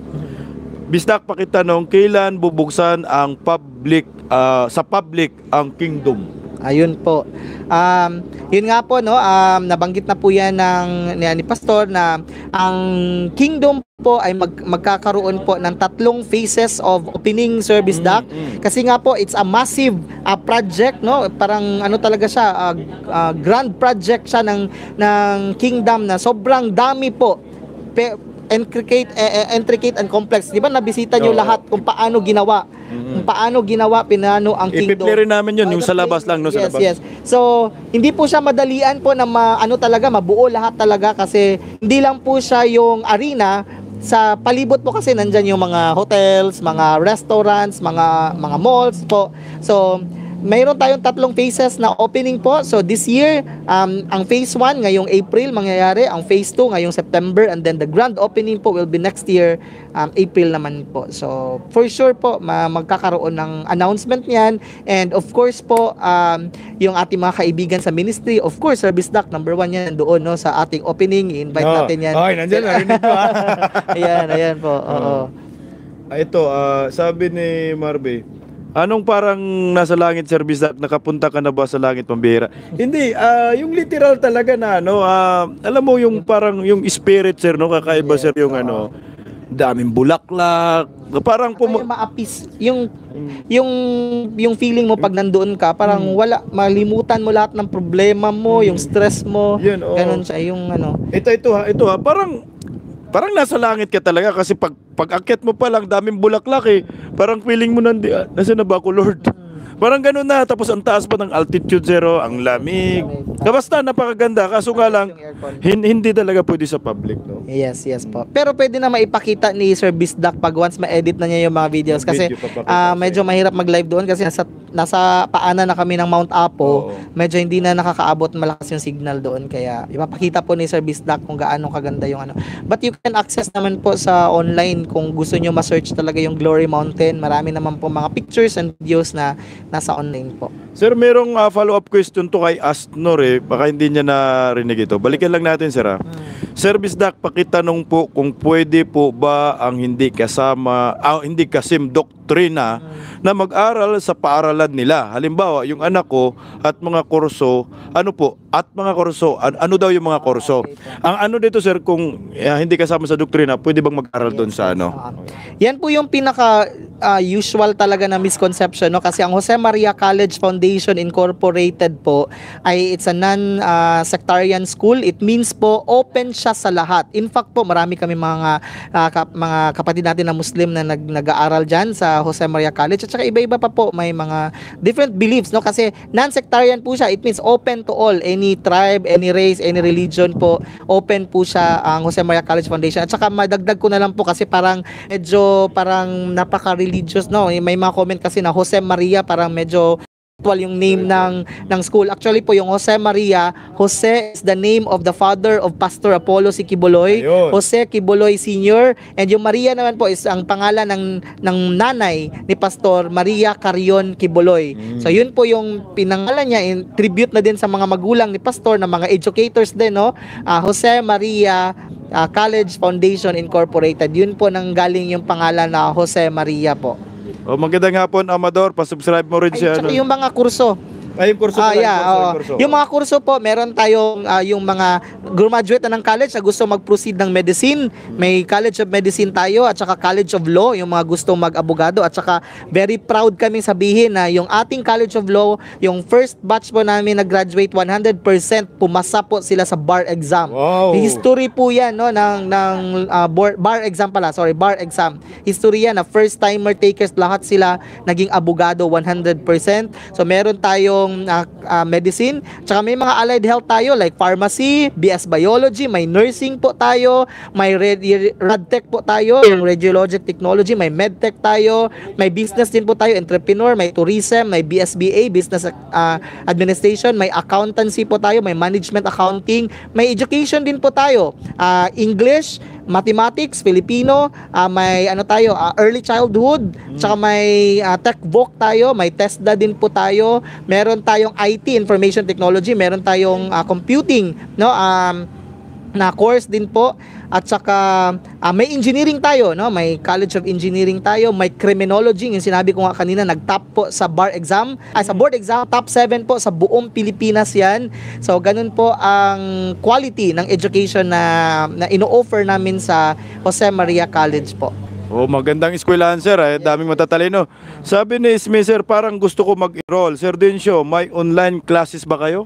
Bisdak, pakitanong, kailan bubuksan ang public, ah, sa public ang kingdom? Ayun po. Um, yun nga po, no, um, nabanggit na po yan ng, ni, ni Pastor na ang kingdom po ay mag, magkakaroon po ng tatlong phases of opening service dock. Kasi nga po, it's a massive uh, project, no? Parang ano talaga siya, uh, uh, grand project siya ng, ng kingdom na sobrang dami po. Pe, intricate, eh, eh, intricate and complex. Di ba nabisita nyo Oo. lahat kung paano ginawa? Kung paano ginawa, pinano ang kingdom. Ipi-play rin namin yun, Oh, yung sa labas lang, no? Sa yes, labas. yes. So, hindi po siya madalian po na ma, ano talaga, mabuo lahat talaga kasi hindi lang po siya yung arena. Sa palibot po kasi nandyan yung mga hotels, mga restaurants, mga mga malls po. So, mayroon tayong tatlong phases na opening po. So this year, um, ang phase one ngayong April mangyayari, ang phase two ngayong September, and then the grand opening po will be next year, um, April naman po. So for sure po, ma- magkakaroon ng announcement niyan. And of course po, um, yung ating mga kaibigan sa ministry, of course, Service Doc, number one yan doon no, sa ating opening. I-invite Oh. natin yan. Ay, nandiyan, narinig ko, ah. ayan, ayan po. Oo. Ah, ito, ah, sabi ni Marbe, anong parang nasa langit service na nakapunta ka na ba sa langit pambihira? Hindi, ah, yung literal talaga na ano, ah, alam mo yung parang yung spirit, sir, no, kakaiba, sir, yung ano, daming bulaklak, parang Saka pum- yung maapis, yung yung yung feeling mo pag nandoon ka, parang Hmm. wala, malimutan mo lahat ng problema mo, yung stress mo. Yun, oo. Ganun siya, yung ano. ito ito ha, ito ha, parang parang nasa langit ka talaga kasi pag pag akyat mo pa lang daming bulaklak eh. Parang feeling mo nandi ah, nasa na ba ako, Lord? Parang ganun na, tapos ang taas pa ng altitude zero, ang lamig. Basta napakaganda, kaso nga lang hin- hindi talaga pwede sa public, no? Yes, yes po. Pero pwede na maipakita ni Sir Bisdak pag once ma-edit na niya yung mga videos kasi Video papakita ah, sa'yo. medyo mahirap mag-live doon kasi nasa, nasa paanan na kami ng Mount Apo. Oo. Medyo hindi na nakakaabot malakas yung signal doon kaya ipapakita po ni Sir Bisdak kung gaano kaganda yung ano. But you can access naman po sa online kung gusto nyo ma-search talaga yung Glory Mountain. Marami naman po mga pictures and videos na nasa online po. Sir, merong ah, follow-up question to kay Astnor eh. Baka hindi niya narinig ito. Balikan lang natin, sir. ah. Service Doc, pakitanong po kung pwede po ba ang hindi kasama, ah, hindi kasim doktrina na mag-aral sa paaralan nila. Halimbawa, yung anak ko at mga kurso, ano po, at mga kurso, an- ano daw yung mga kurso? Ang ano dito, sir, kung eh, hindi kasama sa doktrina, pwede bang mag-aral doon sa ano? Ah, yan po yung pinaka ah, usual talaga na misconception no kasi ang Jose Maria College Foundation Incorporated po ay it's a non ah, sectarian school. It means po open siya sa lahat. In fact po marami kami mga ah, kap- mga kapatid natin na Muslim na nag nag-aaral diyan sa Jose Maria College at saka iba-iba pa po may mga different beliefs no kasi non-sectarian po siya. It means open to all, any tribe, any race, any religion po. Open po siya ang Jose Maria College Foundation. At saka madagdag ko na lang po kasi parang medyo parang napaka-religious no. May mga comment kasi na Jose Maria parang medyo actual yung name ng ng school. Actually po yung Jose Maria, Jose is the name of the father of Pastor Apollo si Kibuloy, Ayun. Jose Kibuloy Senior, and yung Maria naman po is ang pangalan ng ng nanay ni Pastor Maria Carion Kibuloy. So yun po yung pinangalan niya in tribute na din sa mga magulang ni Pastor na mga educators din no. Ah, Jose Maria ah, College Foundation Incorporated. Yun po nang galing yung pangalan na Jose Maria po. O magandang hapon, Amador, pa-subscribe mo rin Ay, siya. tsaka yung mga kurso. Ay, yung kurso Ah, pala, yeah, yung kurso, oo. yung kurso. Yung mga kurso po, meron tayong ah, yung mga graduate na ng college na gusto mag-proceed ng medicine. May College of Medicine tayo at saka College of Law, yung mga gustong mag-abogado. At saka very proud kaming sabihin na yung ating College of Law, yung first batch po namin nag-graduate, one hundred percent pumasa po sila sa bar exam. Wow. History po yan, no, ng, ng ah, board- bar exam pala, sorry, bar exam. History yan na first timer takers, lahat sila naging abogado one hundred percent. So meron tayong ah, ah, medicine, tsaka may mga allied health tayo like pharmacy, B S biology, may nursing po tayo, may rad- radtech po tayo, yung radiologic technology, may medtech tayo, may business din po tayo, entrepreneur, may tourism, may B S B A, business ah, administration, may accountancy po tayo, may management accounting, may education din po tayo, ah, English, mathematics, Filipino, ah, may ano tayo, ah, early childhood, tsaka may ah, tech voc tayo, may TESDA din po tayo, meron tayong I T, information technology, meron tayong ah, computing, no, um, na course din po, at saka ah, may engineering tayo, no, may College of Engineering tayo, may criminology, yung sinabi ko nga kanina, nag-top po sa bar exam, ay sa board exam, top seven po sa buong Pilipinas yan. So ganun po ang quality ng education na, na ino-offer namin sa Jose Maria College po. Oh, magandang eskwelahan, sir. Eh. Daming matatalino. Sabi ni Ismi, sir, parang gusto ko mag-enroll. Sir Dencio, may online classes ba kayo?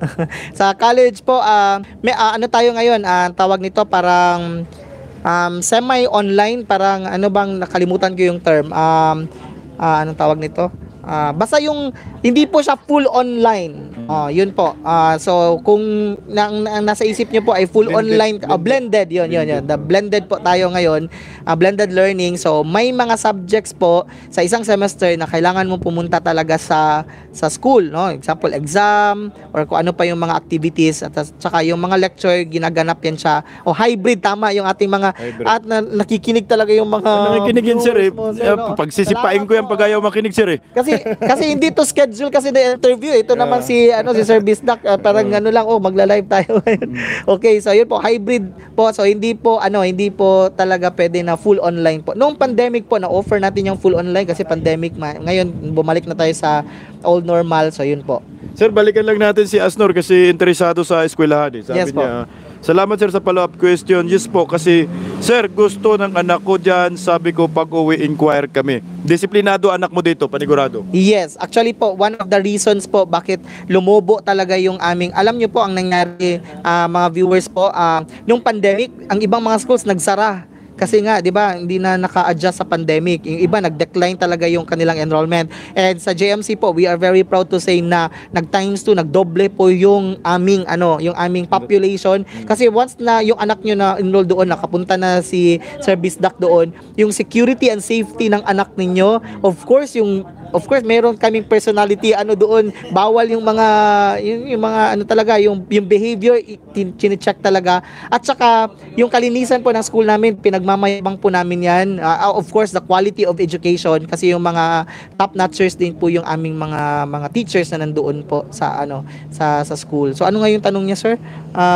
Sa college po, ah, may ah, ano tayo ngayon, ah, tawag nito parang um, semi-online, parang ano bang nakalimutan ko yung term. Um, ah, anong tawag nito? Ah, basta yung hindi po siya full online. Oh, yun po. Ah, so kung nang, ang nasa isip niyo po ay full Blended, online, ah, blended. blended, yun, yun, yun. The blended po tayo ngayon, ah, blended learning. So may mga subjects po sa isang semester na kailangan mo pumunta talaga sa sa school, no? Example, exam or kung ano pa yung mga activities, at saka yung mga lecture ginaganak yan siya. O hybrid, tama yung ating mga Hybrid. at na, nakikinig talaga yung mga Nakikinig yan, sir. Eh. viewers mo, sir, Eh, no? Pagsisipain Salamat ko yan po. pag ayaw makinig, sir. Eh. Kasi kasi hindi to schedule kasi the interview. Ito naman si ano si Sir Bisdak, uh, parang ano lang, oh, magla-live tayo ngayon. Okay, so yun po, hybrid po. So hindi po ano, hindi po talaga pwede na full online po. Noong pandemic po, na-offer natin yung full online kasi pandemic ma- ngayon bumalik na tayo sa old normal. So yun po. Sir, balikan lang natin si Asnor kasi interesado sa eskwelahan. Eh. Sabi Yes po. niya, salamat sir sa follow-up question. Yes po, kasi sir, gusto ng anak ko dyan, sabi ko pag uwi, inquire kami. Disiplinado anak mo dito, panigurado. Yes, actually po, one of the reasons po bakit lumobo talaga yung aming, alam nyo po ang nangyari, ah, mga viewers po, ah, nung pandemic, ang ibang mga schools nagsara. Kasi nga, 'di ba, hindi na naka-adjust sa pandemic. Yung iba nag-decline talaga yung kanilang enrollment. And sa J M C po, we are very proud to say na nag-times two, nagdoble po yung aming ano, yung aming population. Kasi once na yung anak nyo na enroll doon, nakapunta na si Sir Bisdak doon, yung security and safety ng anak ninyo, of course, yung of course, meron kaming personality ano doon, bawal yung mga yung, yung mga ano talaga, yung yung behavior chine-check talaga. At saka yung kalinisan po ng school namin, pinagmamayabang po namin 'yan. Uh, of course, the quality of education kasi yung mga top notchers din po yung aming mga mga teachers na nandoon po sa ano sa sa school. So ano nga yung tanong niya, sir?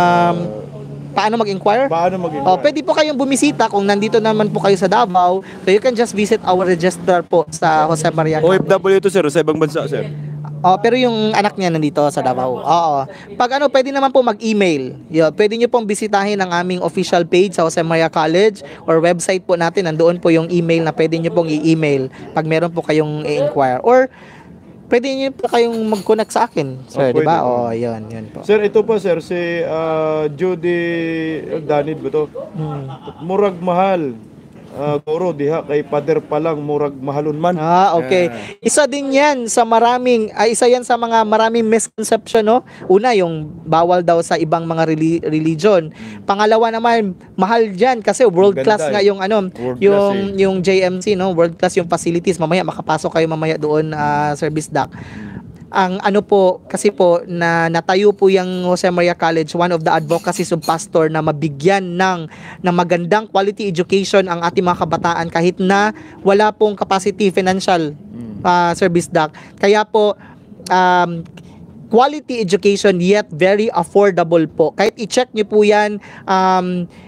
Um paano mag-inquire? Paano mag-inquire? Oh, pwede po kayong bumisita kung nandito naman po kayo sa Davao. So you can just visit our registrar po sa Jose Maria. O F W to sir, sa ibang bansa sir. Oh, pero yung anak niya nandito sa Davao. Oo. Pag ano, pwede naman po mag-email. Yeah, pwede niyo pong bisitahin ang aming official page sa Jose Maria College or website po natin. Nandoon po yung email na pwede niyo pong i-email pag meron po kayong i-inquire. Or pwede niyo po kayong mag-connect sa akin, sir, Oh, di ba? pwede. Oh, yun, yun po. Sir, ito po sir, si ah, Judy Danid ba to? Murag mahal. Ah, guro diha kay pader pa lang murag mahalon man. Ah, okay. Isa din 'yan sa maraming ay isa 'yan sa mga maraming misconception, no. Una, yung bawal daw sa ibang mga reli- religion. Pangalawa naman, mahal diyan kasi world Ang class ganda nga eh. yung ano, World yung class eh. yung J M C, no, world class yung facilities. Mamaya makapasok kayo mamaya doon, ah, Service Doc. Ang ano po, kasi po, na natayo po yung Jose Maria College, one of the advocacies of pastor na mabigyan ng, ng magandang quality education ang ating mga kabataan kahit na wala pong capacity financial, uh, Service Doc. Kaya po, um, quality education yet very affordable po. Kahit i-check nyo po yan, um,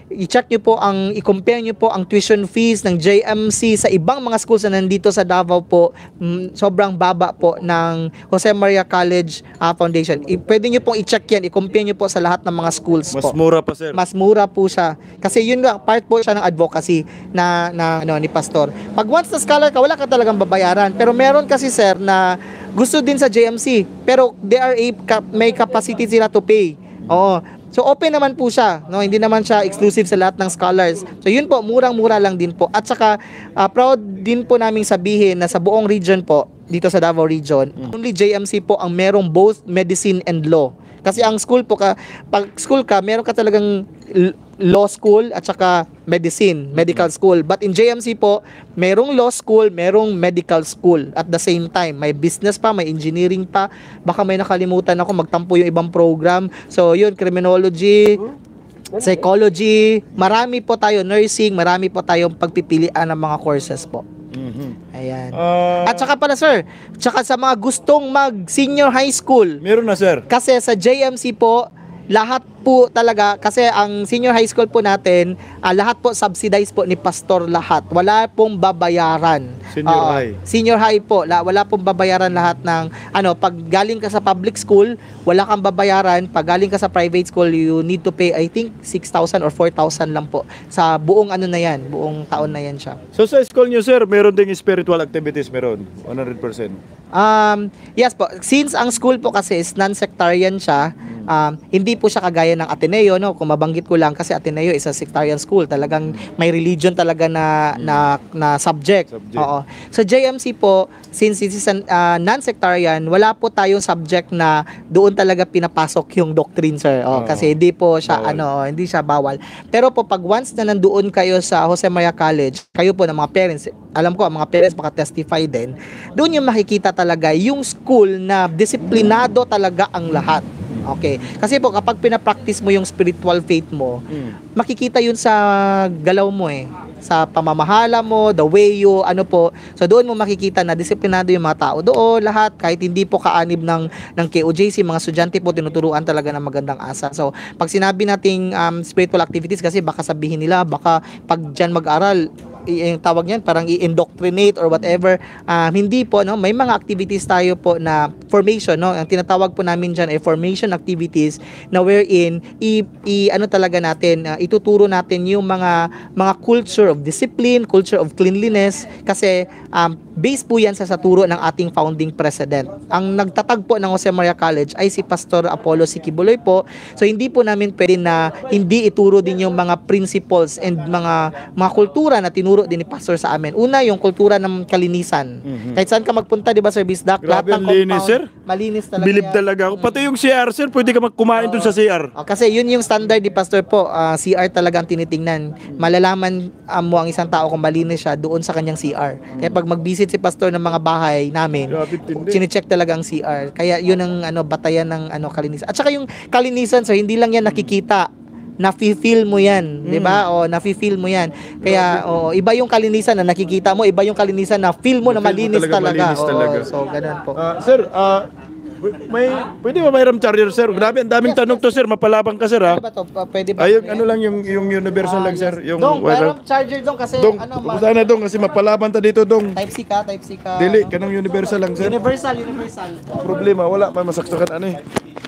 i-check nyo po ang, i-compare nyo po ang tuition fees ng J M C sa ibang mga schools na nandito sa Davao po, mm, sobrang baba po ng Jose Maria College uh, Foundation. I, pwede nyo pong i-check yan, i-compare nyo po sa lahat ng mga schools Mas po. mura pa, sir. Mas mura po siya. Kasi yun nga, part po siya ng advocacy na, na ano, ni Pastor. Pag once na scholar ka, wala ka talagang babayaran. Pero meron kasi, sir, na gusto din sa J M C, pero they are a, may capacity sila to pay. Oo. So open naman po siya, no? Hindi naman siya exclusive sa lahat ng scholars. So yun po, murang-mura lang din po. At saka uh, proud din po naming sabihin na sa buong region po, dito sa Davao region, mm. only J M C po ang merong both medicine and law. Kasi ang school po ka, pag school ka, meron ka talagang law school at saka medicine, medical school. But in J M C po, merong law school, merong medical school at the same time. May business pa, may engineering pa. Baka may nakalimutan ako, magtampo yung ibang program. So yun, criminology, psychology, marami po tayo, nursing, marami po tayong pagpipilian ng mga courses po. Mhm. Ayan. Ah, At saka pala, sir, tsaka sa mga gustong mag senior high school, meron na, sir. kasi sa J M C po, lahat po talaga, kasi ang senior high school po natin, ah, lahat po subsidized po ni Pastor lahat. Wala pong babayaran. Senior Oo, high. Senior high po, la, wala pong babayaran lahat ng, ano, pag galing ka sa public school, wala kang babayaran. Pag galing ka sa private school, you need to pay, I think, six thousand or four thousand lang po. Sa buong ano na yan, buong taon na yan siya. So sa school nyo, sir, meron ding spiritual activities, meron? one hundred percent. Um, yes po, since ang school po kasi is non-sectarian siya, um, hindi po siya kagaya ng Ateneo, no? Kung mabanggit ko lang, kasi Ateneo is a sectarian school, talagang may religion talaga na na, na subject. Subject. Oo. So J M C po, since it is an, uh, non-sectarian, wala po tayong subject na doon talaga pinapasok yung doctrine, sir. Oh, Oo. kasi hindi po siya Bawal. ano, hindi siya bawal. Pero po pag once na nandoon kayo sa Jose Maria College, kayo po ng mga parents, alam ko ang mga parents maka-testify din, doon yung makikita talaga yung school na disiplinado talaga ang lahat. Okay. Kasi po kapag pinapractice mo yung spiritual faith mo, Mm. makikita yun sa galaw mo eh. Sa pamamahala mo, the way you, ano po. So doon mo makikita na disiplinado yung mga tao doon, lahat, kahit hindi po kaanib ng, ng K O J C, mga estudyante po, tinuturuan talaga ng magandang asa. So pag sinabi nating um, spiritual activities, kasi baka sabihin nila, baka pag dyan mag-aral, i- yung tawag niyan parang i-indoctrinate or whatever, um, hindi po, no, may mga activities tayo po na formation, no, ang tinatawag po namin diyan ay formation activities na wherein i, i ano talaga natin, uh, ituturo natin yung mga mga culture of discipline, culture of cleanliness, kasi um, based po yan sa, sa turo ng ating founding president. Ang nagtatag po ng Jose Maria College ay si Pastor Apollo Sikibuloy po. So hindi po namin pwede na hindi ituro din yung mga principles and mga mga kultura na tinuro din ni Pastor sa amin. Una, yung kultura ng kalinisan. Mhm. Kahit saan ka magpunta, di ba, Sir Bisdak? Lahat Grabe ng ang linis, compound, sir. malinis talaga Bilib yan. talaga ako. Pati yung C R, sir, pwede ka magkumain dun sa C R. Oh, kasi yun yung standard ni Pastor po, ah, C R talaga ang tinitingnan. Malalaman ah, mo ang isang tao kung malinis siya doon sa kanyang C R. Kaya pag mag-visit si Pastor ng mga bahay namin, Grabe, tindi. chine-check talaga ang C R. Kaya yun ang ano batayan ng ano kalinisan. At saka yung kalinisan, so hindi lang yan nakikita, nafi-feel mo yan, 'di ba? O nafi-feel mo yan. Kaya o iba yung kalinisan na nakikita mo, iba yung kalinisan na feel mo na Na-feel mo malinis talaga, talaga. malinis Oo, talaga. so ganun po. Ah, sir, ah, may pwede ba mayroong charger, sir? Grabe, ang daming tanong to, sir. Mapalabang ka, sir, ha? Pwede ba to? Pa- Pwede ba? Ay, yung ano lang, yung, yung universal Ah, lang, sir. yes. Yung Dong, wala. mayroong charger dong kasi Dong, ano, ma- sana dong, kasi mapalaban ta dito, dong. Type C ka, type C ka. Dili, kanang universal lang, sir. Universal, universal. Problema, wala pa masaksakan, ano eh.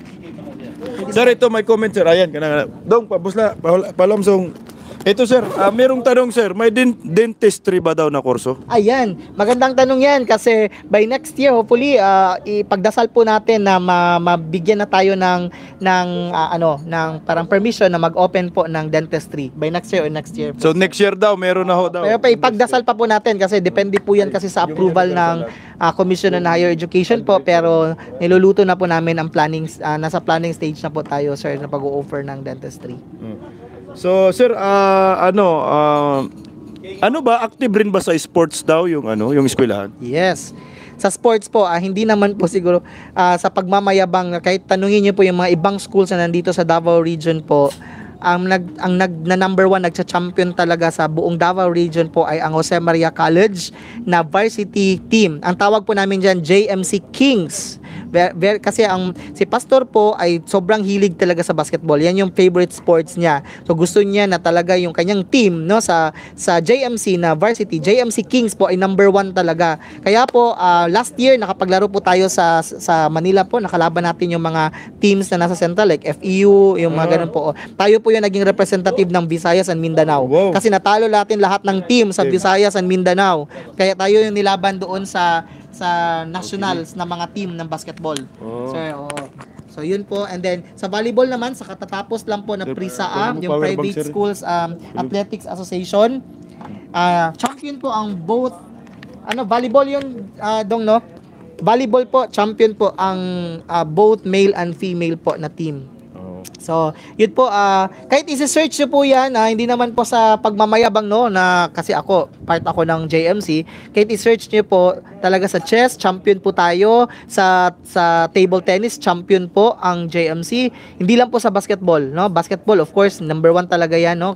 Sir, ito may comment, sir. Ayan, kanang, dong, pabusla, pahul- palamsong. Ito, sir, ah, merong tanong, sir. May din- dentistry ba daw na kurso? Ayan, magandang tanong yan kasi by next year hopefully ah, ipagdasal po natin na ma- mabigyan na tayo ng ng ah, ano, ng parang permission na mag-open po ng dentistry by next year or next year. So, next year daw, meron na ho daw. Pero pa ipagdasal pa po natin kasi depende po yan kasi sa approval ng ah, Commission on Higher Education po, pero niluluto na po namin ang planning, ah, nasa planning stage na po tayo, sir, na pag-o-offer ng dentistry. Hmm. So, sir, ah, ano, ah, ano ba, active rin ba sa sports daw yung ano, yung eskwelahan? Yes. Sa sports po, ah, hindi naman po siguro ah, sa pagmamayabang, kahit tanungin niyo po yung mga ibang schools na nandito sa Davao region po, ang nag ang nag na number one nagcha-champion talaga sa buong Davao region po ay ang Jose Maria College na varsity team. Ang tawag po namin diyan J M C Kings. Ver, ver, kasi ang si Pastor po ay sobrang hilig talaga sa basketball. Yan yung favorite sports niya. So gusto niya na talaga yung kanyang team no sa sa J M C na varsity, J M C Kings po ay number one talaga. Kaya po uh, last year nakapaglaro po tayo sa sa Manila po, nakalaban natin yung mga teams na nasa Central like F E U, yung mga ganun po. Tayo po yung naging representative ng Visayas and Mindanao. Wow. Kasi natalo natin lahat ng team sa Visayas and Mindanao. Kaya tayo yung nilaban doon sa sa nationals na mga team ng basketball. Oh. So, oo. So yun po, and then sa volleyball naman sa katatapos lang po na PRISA-A, yung Power Private Bank, sir. Schools um, Athletics Association. Ah, champion po ang both ano volleyball yun ah, dong no. Volleyball po champion po ang ah, both male and female po na team. Oh. So, yun po, ah kahit isi-search nyo po yan, ah, hindi naman po sa pagmamayabang, no, na kasi ako, part ako ng J M C, kahit i-search nyo po, talaga sa chess, champion po tayo, sa sa table tennis, champion po ang J M C, hindi lang po sa basketball, no, basketball, of course, number one talaga yan, no,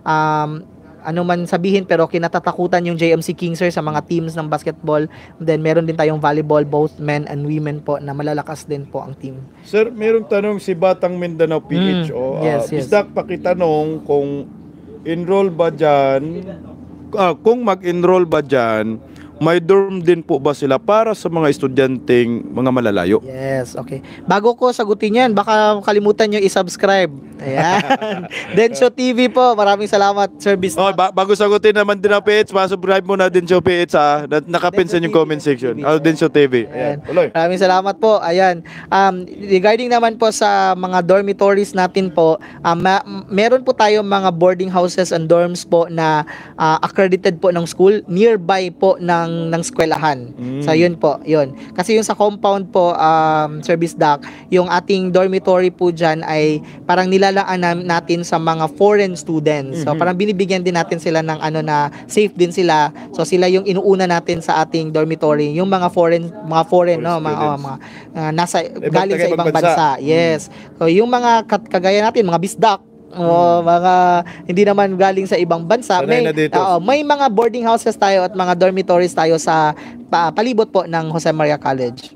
um, ano man sabihin, pero kinatatakutan yung J M C Kings sa mga teams ng basketball. Then meron din tayong volleyball, both men and women po, na malalakas din po ang team. Sir, mayroong tanong si Batang Mindanao P H O. Mm, yes, Ah, yes. Bisdak, pakitanong kung enroll ba dyan, ah, kung mag-enroll ba dyan, may dorm din po ba sila para sa mga estudyanteng mga malalayo? Yes, okay. Bago ko sagutin yan, baka kalimutan nyo i-subscribe. Ayan. Densyo T V po, maraming salamat, Service. Oh, ba- bago sagutin naman din ang P H, pa-subscribe muna din sa P H ha. Na- Nakapin sa Densyo yung T V, comment Densyo section. T V. Oh, din sa T V. Ayan. Ayan. Tuloy. Maraming salamat po. Ayan. Um, regarding naman po sa mga dormitories natin po, um, ma- meron po tayong mga boarding houses and dorms po na uh, accredited po ng school, nearby po ng ng eskwelahan. Mm. So yun po, yun. Kasi yung sa compound po, um, Service Doc, yung ating dormitory po dyan ay parang nilalaan na- natin sa mga foreign students. So parang binibigyan din natin sila ng ano na safe din sila. So sila yung inuuna natin sa ating dormitory, yung mga foreign mga foreign, Foreign no, mga, oh, students. mga uh, nasa Ibang- galing sa taga-ibang ibang bansa. bansa. Yes. So yung mga kat- kagaya natin, mga bisdak, o mga hindi naman galing sa ibang bansa, Sanay may na dito. oo, may mga boarding houses tayo at mga dormitories tayo sa pa- palibot po ng Jose Maria College.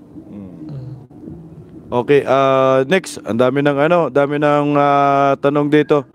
Okay, uh, next. Ang dami ng ano, dami ng ah, tanong dito.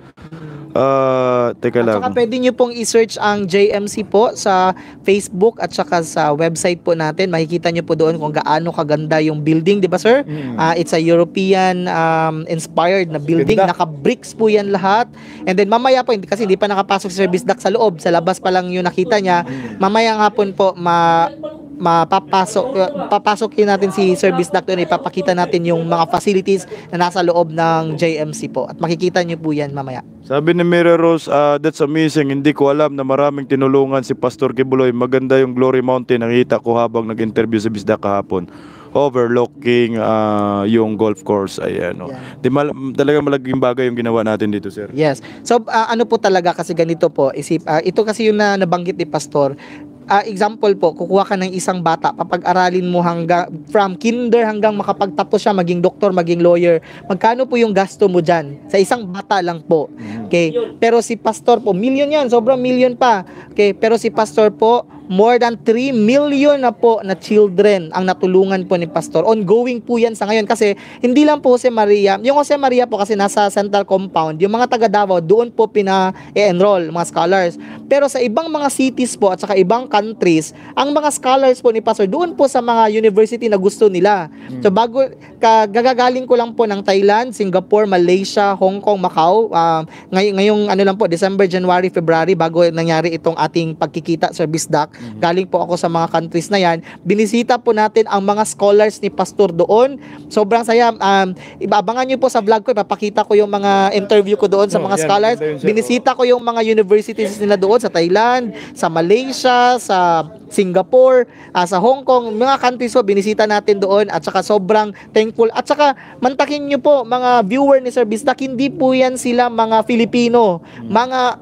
Uh, teka At lang. saka pwede nyo pong i-search ang J M C po sa Facebook at saka sa website po natin. Makikita nyo po doon kung gaano kaganda yung building, di ba sir? Ah, it's a European um, inspired na building. Ganda. Naka-bricks po yan lahat. And then mamaya po, hindi, kasi hindi pa nakapasok si Service Doc sa loob. Sa labas pa lang yung nakita niya. Mamaya nga po ma mapapasok uh, papasokin natin si Service Doc doon, ipapakita natin yung mga facilities na nasa loob ng J M C po. At makikita nyo po yan mamaya. Sabi ni Mira Rose, ah, that's amazing. Hindi ko alam na maraming tinulungan si Pastor Kibuloy. Maganda yung Glory Mountain. Nakita ko habang nag-interview sa Bisda kahapon. Overlooking ah, yung golf course. Ayan, no. Yeah. Di mal- talagang malaking bagay yung ginawa natin dito, sir. Yes. So ah, ano po talaga kasi ganito po, isip ah, ito kasi yung na nabanggit ni Pastor. Ah, example po, kukuha ka ng isang bata, papag-aralin mo hanggang from kinder hanggang makapagtapos siya, maging doktor, maging lawyer. Magkano po yung gasto mo diyan? Sa isang bata lang po. Okay? Pero si Pastor po, million 'yan, sobrang million pa. Okay? Pero si Pastor po, more than three million na po na children ang natulungan po ni Pastor. Ongoing po yan sa ngayon kasi hindi lang po Jose Maria. Yung Jose Maria po kasi nasa Central Compound. Yung mga taga Davao, doon po pina-enroll, mga scholars. Pero sa ibang mga cities po at saka ibang countries, ang mga scholars po ni Pastor, doon po sa mga university na gusto nila. So bago, kagagaling ko lang po ng Thailand, Singapore, Malaysia, Hong Kong, Macau. Uh, ngay- ngayong ano lang po, December, January, February, bago nangyari itong ating pagkikita, Service Doc. Galing po ako sa mga countries na yan. Binisita po natin ang mga scholars ni Pastor doon. Sobrang saya. Um, ibabangan nyo po sa vlog ko. Ipapakita ko yung mga interview ko doon sa Oh, mga yan, scholars. ganda yun, sir. Binisita ko yung mga universities nila doon sa Thailand, sa Malaysia, sa Singapore, ah, sa Hong Kong. Mga countries po, binisita natin doon. At saka sobrang thankful. At saka mantakin nyo po, mga viewer ni Sir Bisdak, hindi po yan sila mga Filipino. Mga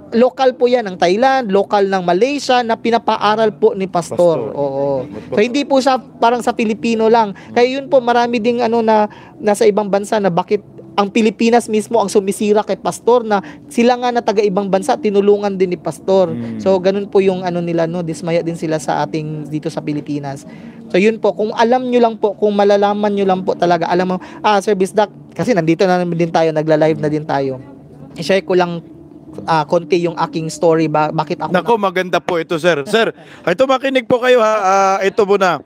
local po yan ng Thailand, local ng Malaysia na pinapaaral po ni pastor. Pastor. Oo. So hindi po siya parang sa Pilipino lang. Kaya yun po marami ding ano na nasa ibang bansa na bakit ang Pilipinas mismo ang sumisira kay pastor na sila nga na taga ibang bansa tinulungan din ni pastor. Mm. So ganun po yung ano nila no, dismaya din sila sa ating dito sa Pilipinas. So yun po, kung alam nyo lang po, kung malalaman nyo lang po talaga, alam mo, ah Service Doc, kasi nandito na naman din tayo, nagla-live na din tayo. I-share ko lang ah konti yung aking story ba bakit ako Nako, maganda po ito, sir. Sir, ito makinig po kayo ha. Ah, ito muna.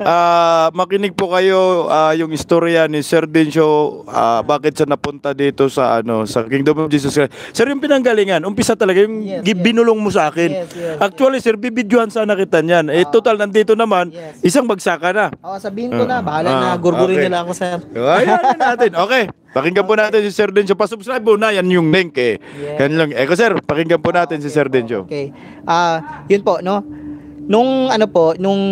Ah, makinig po kayo ah, yung istorya ni Sir Dencio, ah, bakit siya napunta dito sa ano sa Kingdom of Jesus Christ. Sir, yung pinanggalingan, umpisa talaga yung Yes, gi- yes. binulong mo sa akin. Yes, yes, Actually, sir, bibidyohan sana kita niyan. Eh, total, nandito naman, Yes. isang bagsaka na. Oh, sabihin ko na, Ah, bahala ah, na, gurgurin okay. nila ako sa Ayan na natin. Okay. Pakinggan po natin si Sir Dencio. Pasubscribe po na. Yan yung link eh. Yes. Yan lang. Eko, sir, pakinggan po natin si Sir Dencio. Okay. Ah, yun po, no. Nung ano po, nung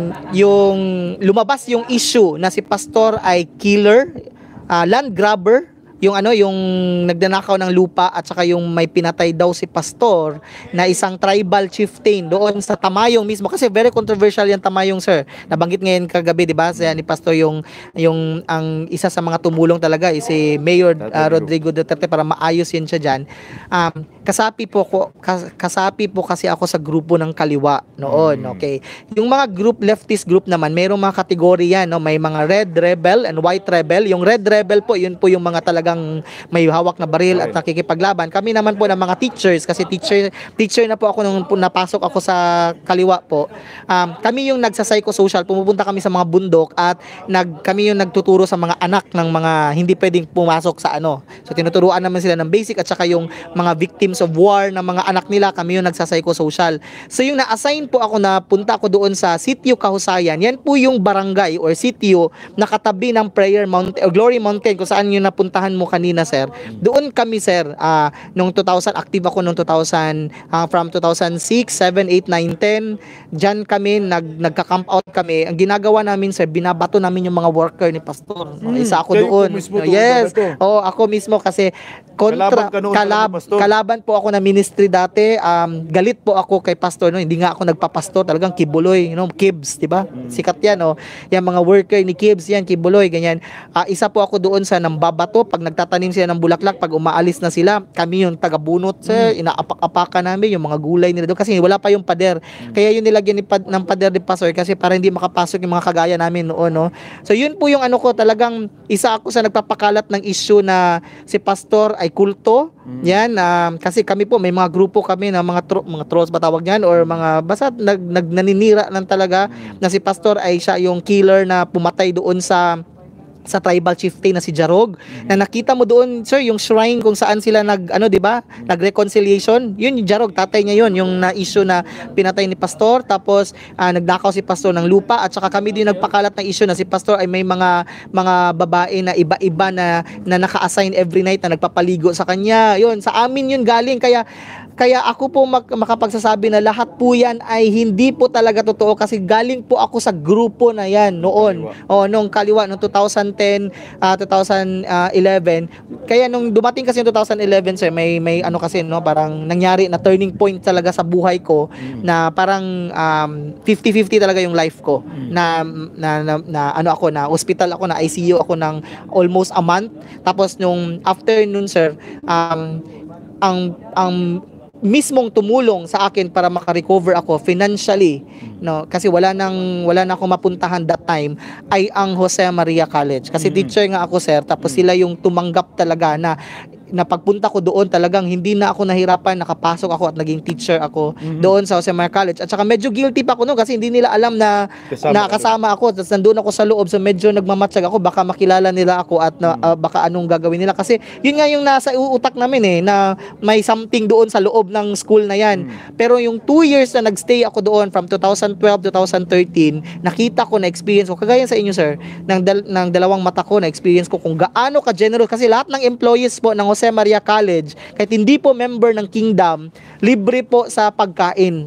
yung lumabas yung issue na si pastor ay killer, ah, land grabber, yung ano, yung nagdanakaw ng lupa at saka yung may pinatay daw si pastor na isang tribal chieftain doon sa Tamayong mismo, kasi very controversial yung Tamayong, sir. Nabanggit ngayon kagabi, di ba, sa ni pastor yung yung ang isa sa mga tumulong talaga is si Mayor ah, Rodrigo Duterte para maayos yun siya diyan. Um, kasapi po ko kas- kasapi po kasi ako sa grupo ng kaliwa noon, okay. Yung mga group, leftist group naman, mayroong mga kategorya yan, no? May mga red rebel and white rebel. Yung red rebel po, yun po yung mga talagang may hawak na baril at nakikipaglaban. Kami naman po ng mga teachers, kasi teacher teacher na po ako nung napasok ako sa kaliwa po. Um, kami yung nagsa-psychosocial, pumupunta kami sa mga bundok at nag kami yung nagtuturo sa mga anak ng mga hindi pwedeng pumasok sa ano. So tinuturuan naman sila ng basic at saka yung mga victims of war ng mga anak nila, kami yung nagsa-psychosocial. So yung na-assign po ako na punta ako doon sa Sitio Kahusayan, yan po yung barangay or sitio na katabi ng Prayer Mountain or Glory Mountain kung saan yung napuntahan mo kanina, sir. Doon kami, sir, ah, nung two thousand, active ako nung two thousand, ah, from two thousand six, seven, eight, nine, ten. Diyan kami, nag, nagka-camp out kami. Ang ginagawa namin, sir, binabato namin yung mga worker ni pastor. Isa ako kayo doon. po mismo doon Yes. babato? Oo, ako mismo kasi kontra, Kalaban ka noon sa kalab, pastor? kalaban po ako na ministry dati. Um, galit po ako kay pastor, no? Hindi nga ako nagpapastor, talagang kibuloy, you know, Kibs, 'di ba? Sikat 'yan, oh. Yung mga worker ni Kibs 'yan, kibuloy, ganyan. Ah, isa po ako doon sa nambabato pag nagtatanim sila ng bulaklak, pag umaalis na sila, kami yung taga-bunot, sir. Inaapak-apakan namin yung mga gulay nila doon kasi wala pa yung pader. Kaya yun nilagyan ni pad, ng pader ni pastor kasi para hindi makapasok yung mga kagaya namin noon, no. So yun po yung ano ko, talagang isa ako sa nagpapakalat ng issue na si pastor ay kulto. Yan, um, kasi kami po may mga grupo kami na mga tro- mga trolls ba tawag niyan or mga basta nag, nag naninira lang talaga na si pastor ay siya yung killer na pumatay doon sa sa tribal chieftain na si Jarog, na nakita mo doon, sir, yung shrine kung saan sila nag ano, 'di ba? Nag-reconciliation. Yun yung Jarog, tatay niya yun, yung na issue na pinatay ni pastor, tapos ah, nagnakaw si pastor ng lupa, at saka kami din nagpakalat ng issue na si pastor ay may mga mga babae na iba-iba na na naka-assign every night na nagpapaligo sa kanya. Yun, sa amin yun galing, kaya kaya ako po mag, makapagsasabi na lahat po yan ay hindi po talaga totoo kasi galing po ako sa grupo na yan noon. O, nung kaliwa, noong two thousand ten, uh, two thousand eleven. Kaya nung dumating kasi yung two thousand eleven, sir, may, may ano kasi, no, parang nangyari na turning point talaga sa buhay ko na parang um, fifty fifty talaga yung life ko. Na, na, na, na ano ako, na hospital ako, na I C U ako ng almost a month. Tapos nung after nun, sir, um, ang ang mismong tumulong sa akin para maka-recover ako financially, no, kasi wala nang wala na akong mapuntahan that time, ay ang Jose Maria College kasi teacher nga ako, sir, tapos sila yung tumanggap talaga na na pagpunta ko doon talagang hindi na ako nahirapan, nakapasok ako at naging teacher ako doon sa Jose Maria College. At saka medyo guilty pa ako noon kasi hindi nila alam na Kasama na kasama ako, tapos nandoon ako sa loob, so medyo nagmamatsyag ako, baka makilala nila ako at na, ah, baka anong gagawin nila kasi yun nga yung nasa utak namin eh, na may something doon sa loob ng school na yan. Pero yung two years na nagstay ako doon from two thousand twelve to two thousand thirteen, nakita ko, na experience ko kagaya sa inyo, sir, ng, dal- ng dalawang mata ko, na experience ko kung gaano ka generous kasi lahat ng employees po ng Jose Maria College, kahit hindi po member ng Kingdom, libre po sa pagkain.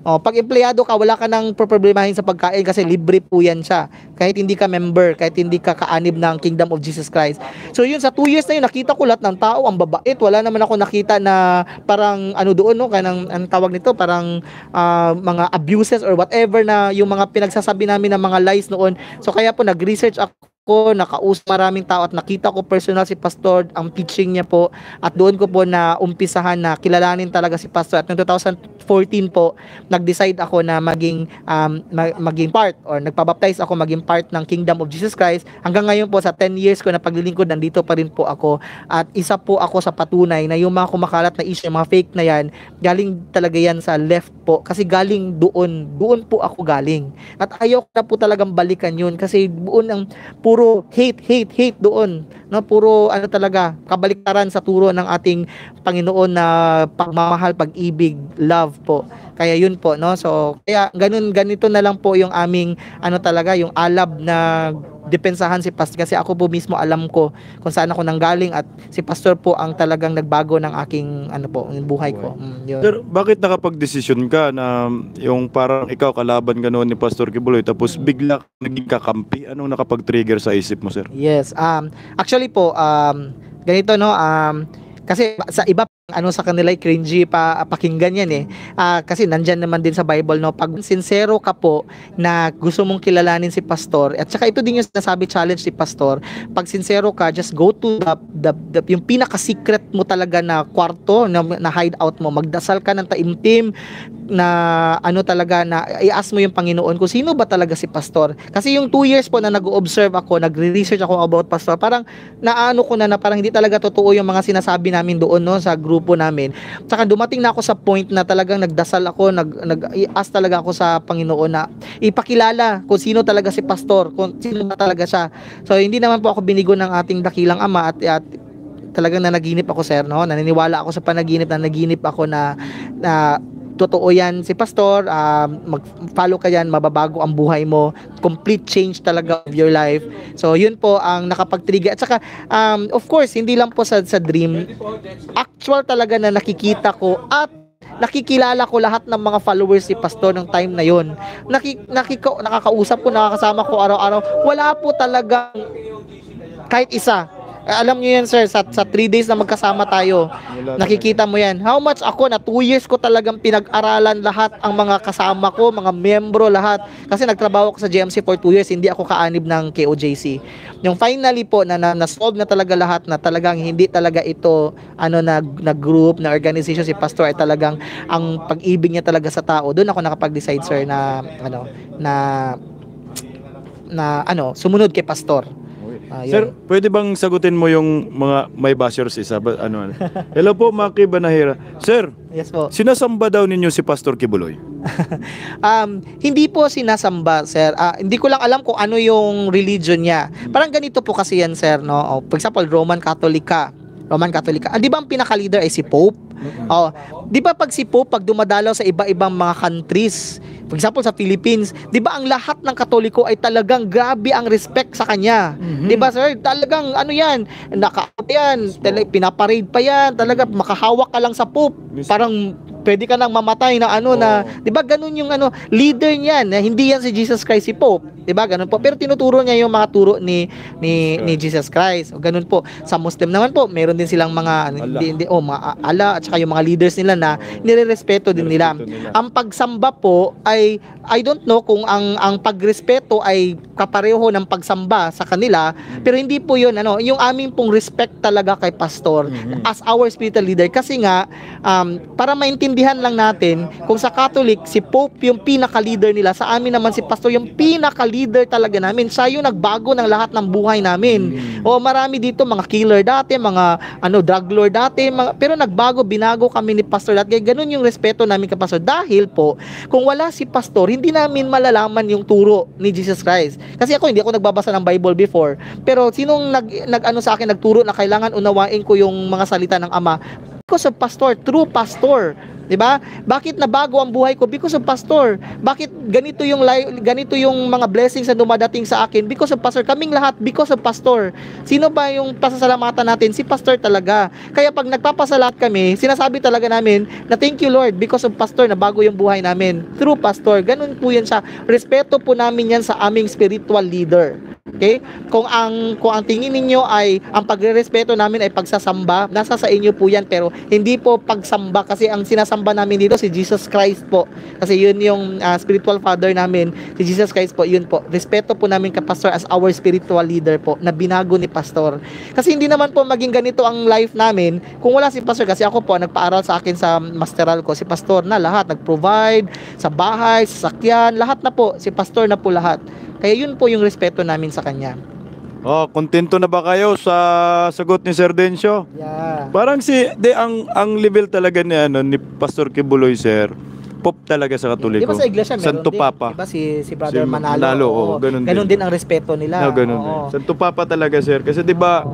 Oh, pag empleyado ka, wala ka nang problemahin sa pagkain kasi libre po yan siya. Kahit hindi ka member, kahit hindi ka kaanib ng Kingdom of Jesus Christ. So yun, sa two years na yun, nakita ko lahat ng tao, ang babait. Wala naman ako nakita na parang ano doon, no? Kanang, ang tawag nito, parang ah, mga abuses or whatever na yung mga pinagsasabi namin ng mga lies noon. So kaya po, nag-research ako ko, nakausap maraming tao at nakita ko personal si Pastor, ang teaching niya po, at doon ko po na umpisahan na kilalanin talaga si Pastor. At noong twenty fourteen po, nag-decide ako na maging um, ma- maging part or nagpabaptize ako maging part ng Kingdom of Jesus Christ. Hanggang ngayon po sa ten years ko na paglilingkod, nandito pa rin po ako. At isa po ako sa patunay na yung mga kumakalat na issue, yung mga fake na yan, galing talaga yan sa left po. Kasi galing doon, doon po ako galing. At ayaw ko na po talagang balikan yun kasi doon ang puro hate, hate, hate doon. No, puro ano talaga, kabaliktaran sa turo ng ating Panginoon na pagmamahal, pag-ibig, love po. Kaya yun po, no. So, kaya ganun ganito na lang po yung aming ano talaga, yung alab na depensahan si Pastor kasi ako po mismo alam ko kung saan ako nanggaling at si Pastor po ang talagang nagbago ng aking ano po, yung buhay ko. Mm, yun. Sir, bakit nakapag-desisyon ka na yung parang ikaw kalaban ka noon ni Pastor Kibuloy tapos bigla naging kakampi? Anong nakapag-trigger sa isip mo, sir? Yes, um actually po um ganito, no, um kasi sa iba ano sa kanila ay cringy pa pakinggan yan eh. Ah, kasi nandyan naman din sa Bible, no, pag sincero ka po na gusto mong kilalanin si Pastor, at saka ito din yung sinasabi challenge si Pastor, pag sincero ka, just go to the, the, the yung pinaka secret mo talaga na kwarto na, na hideout mo, magdasal ka ng taimtim na ano talaga, na i-ask mo yung Panginoon kung sino ba talaga si Pastor. Kasi yung two years po na nag-observe ako, nagre-research ako about Pastor, parang naano ko na na parang hindi talaga totoo yung mga sinasabi namin doon, no, sa grupo namin. Saka dumating na ako sa point na talagang nagdasal ako, nag, nag-i-ask talaga ako sa Panginoon na ipakilala kung sino talaga si Pastor, kung sino ba talaga siya. So hindi naman po ako binigo ng ating dakilang Ama at, at talagang nanaginip ako, sir, no? Naniniwala ako sa panaginip, na naginip ako na na totoo yan si Pastor, uh, mag-follow ka yan, mababago ang buhay mo, complete change talaga of your life. So yun po ang nakapag-trigger. At saka um, of course hindi lang po sa, sa dream, actual talaga na nakikita ko at nakikilala ko lahat ng mga followers si Pastor ng time na yon. Naki, nakika, nakakausap ko, nakakasama ko araw-araw. Wala po talagang kahit isa. Eh, alam nyo yan, sir, sa, sa three days na magkasama tayo, nakikita mo yan. How much ako na two years ko talagang pinag-aralan lahat ang mga kasama ko, mga membro, lahat. Kasi nagtrabaho ako sa G M C for two years, hindi ako kaanib ng K O J C. Yung finally po, na, na, na-solve na talaga lahat, na talagang hindi talaga ito, ano, na, na group, na organization, si Pastor ay talagang, ang pag-ibig niya talaga sa tao. Doon ako nakapag-decide, sir, na, ano, na, na, ano, sumunod kay Pastor. Ah, Sir, pwede bang sagutin mo yung mga may bashers isa? Ba, ano, ano? Hello po, Maki Banahira. Sir, yes po. sinasamba daw ninyo si Pastor Kibuloy? um, hindi po sinasamba, sir. Ah, hindi ko lang alam kung ano yung religion niya. Parang ganito po kasi yan, sir, no? Oh, for example, Roman Catholic ka. Roman Catholic ka. Ah, di ba ang pinaka-leader ay si Pope? Oh, di ba pag si Pope, pag dumadalaw sa iba-ibang mga countries, for example sa Philippines, di ba ang lahat ng Katoliko ay talagang grabe ang respect sa kanya? Mm-hmm. Di ba, sir? Talagang ano yan, naka-out yan, tala- pinaparade pa yan, talaga makahawak ka lang sa Pope. Parang pwede ka nang mamatay na ano, oh, na, di ba ganun yung ano, leader niyan, na hindi yan si Jesus Christ, si Pope. Di ba? Ganun po. Pero tinuturo niya yung mga turo ni ni, ni Jesus Christ. O ganun po. Sa Muslim naman po, meron din silang mga ano, hindi, hindi, oh, mga Allah at saka yung mga leaders nila na nirerespeto din nila. nila. Ang pagsamba po ay I don't know kung ang ang pagrespeto ay kapareho ng pagsamba sa kanila, mm-hmm, pero hindi po 'yun ano, yung aming pong respect talaga kay Pastor, mm-hmm, as our spiritual leader kasi nga um, para maintindihan lang natin, kung sa Catholic si Pope yung pinaka-leader nila, sa amin naman si Pastor yung pinaka-leader talaga namin. Siya yung nagbago ng lahat ng buhay namin. Mm-hmm. O marami dito mga killer dati, mga ano drug lord dati, mga, pero nagbago, binago kami ni Pastor dati. Kaya ganun yung respeto namin kay Pastor dahil po kung wala si Pastor, hindi namin malalaman yung turo ni Jesus Christ. Kasi ako hindi ako nagbabasa ng Bible before, pero sinong nag nag-ano sa akin, nagturo na kailangan unawain ko yung mga salita ng Ama? Because of Pastor, true Pastor. 'Di ba? Bakit nabago ang buhay ko? Because of Pastor. Bakit ganito yung li- ganito yung mga blessings na dumadating sa akin because of pastor. Kaming lahat because of pastor. Sino ba yung pasasalamatan natin? Si pastor talaga. Kaya pag nagpapasalamat kami, sinasabi talaga namin na thank you Lord because of pastor na bago yung buhay namin. Through pastor. Ganun po yan siya. Respeto po namin yan sa aming spiritual leader. Okay? Kung ang kung ang tingin ninyo ay ang pagrerespeto namin ay pagsasamba, nasa sa inyo po yan, pero hindi po pagsamba kasi ang sinasamba namin dito si Jesus Christ po. Kasi yun yung uh, spiritual father namin, si Jesus Christ po, yun po. Respeto po namin kay pastor as our spiritual leader po na binago ni pastor. Kasi hindi naman po maging ganito ang life namin kung wala si pastor. Kasi ako po nagpaaral sa akin sa masteral ko, si pastor na lahat nag-provide sa bahay, sa sakyan, lahat na po, si pastor na po lahat. Kaya yun po yung respeto namin sa kanya. Oh, kontento na ba kayo sa sagot ni Sir Dencio? Yeah. Parang si de ang ang level talaga ni ano ni Pastor Kibuloy, sir. Pop talaga sa Katoliko. Di ba sa iglesia meron Santo din? Papa. Di ba si, si Brother Si Manalo? Manalo, oo, oo. ganun Ganun din. din ang respeto nila. No, ganun. Oo. eh. Santo Papa talaga, sir. Kasi 'di ba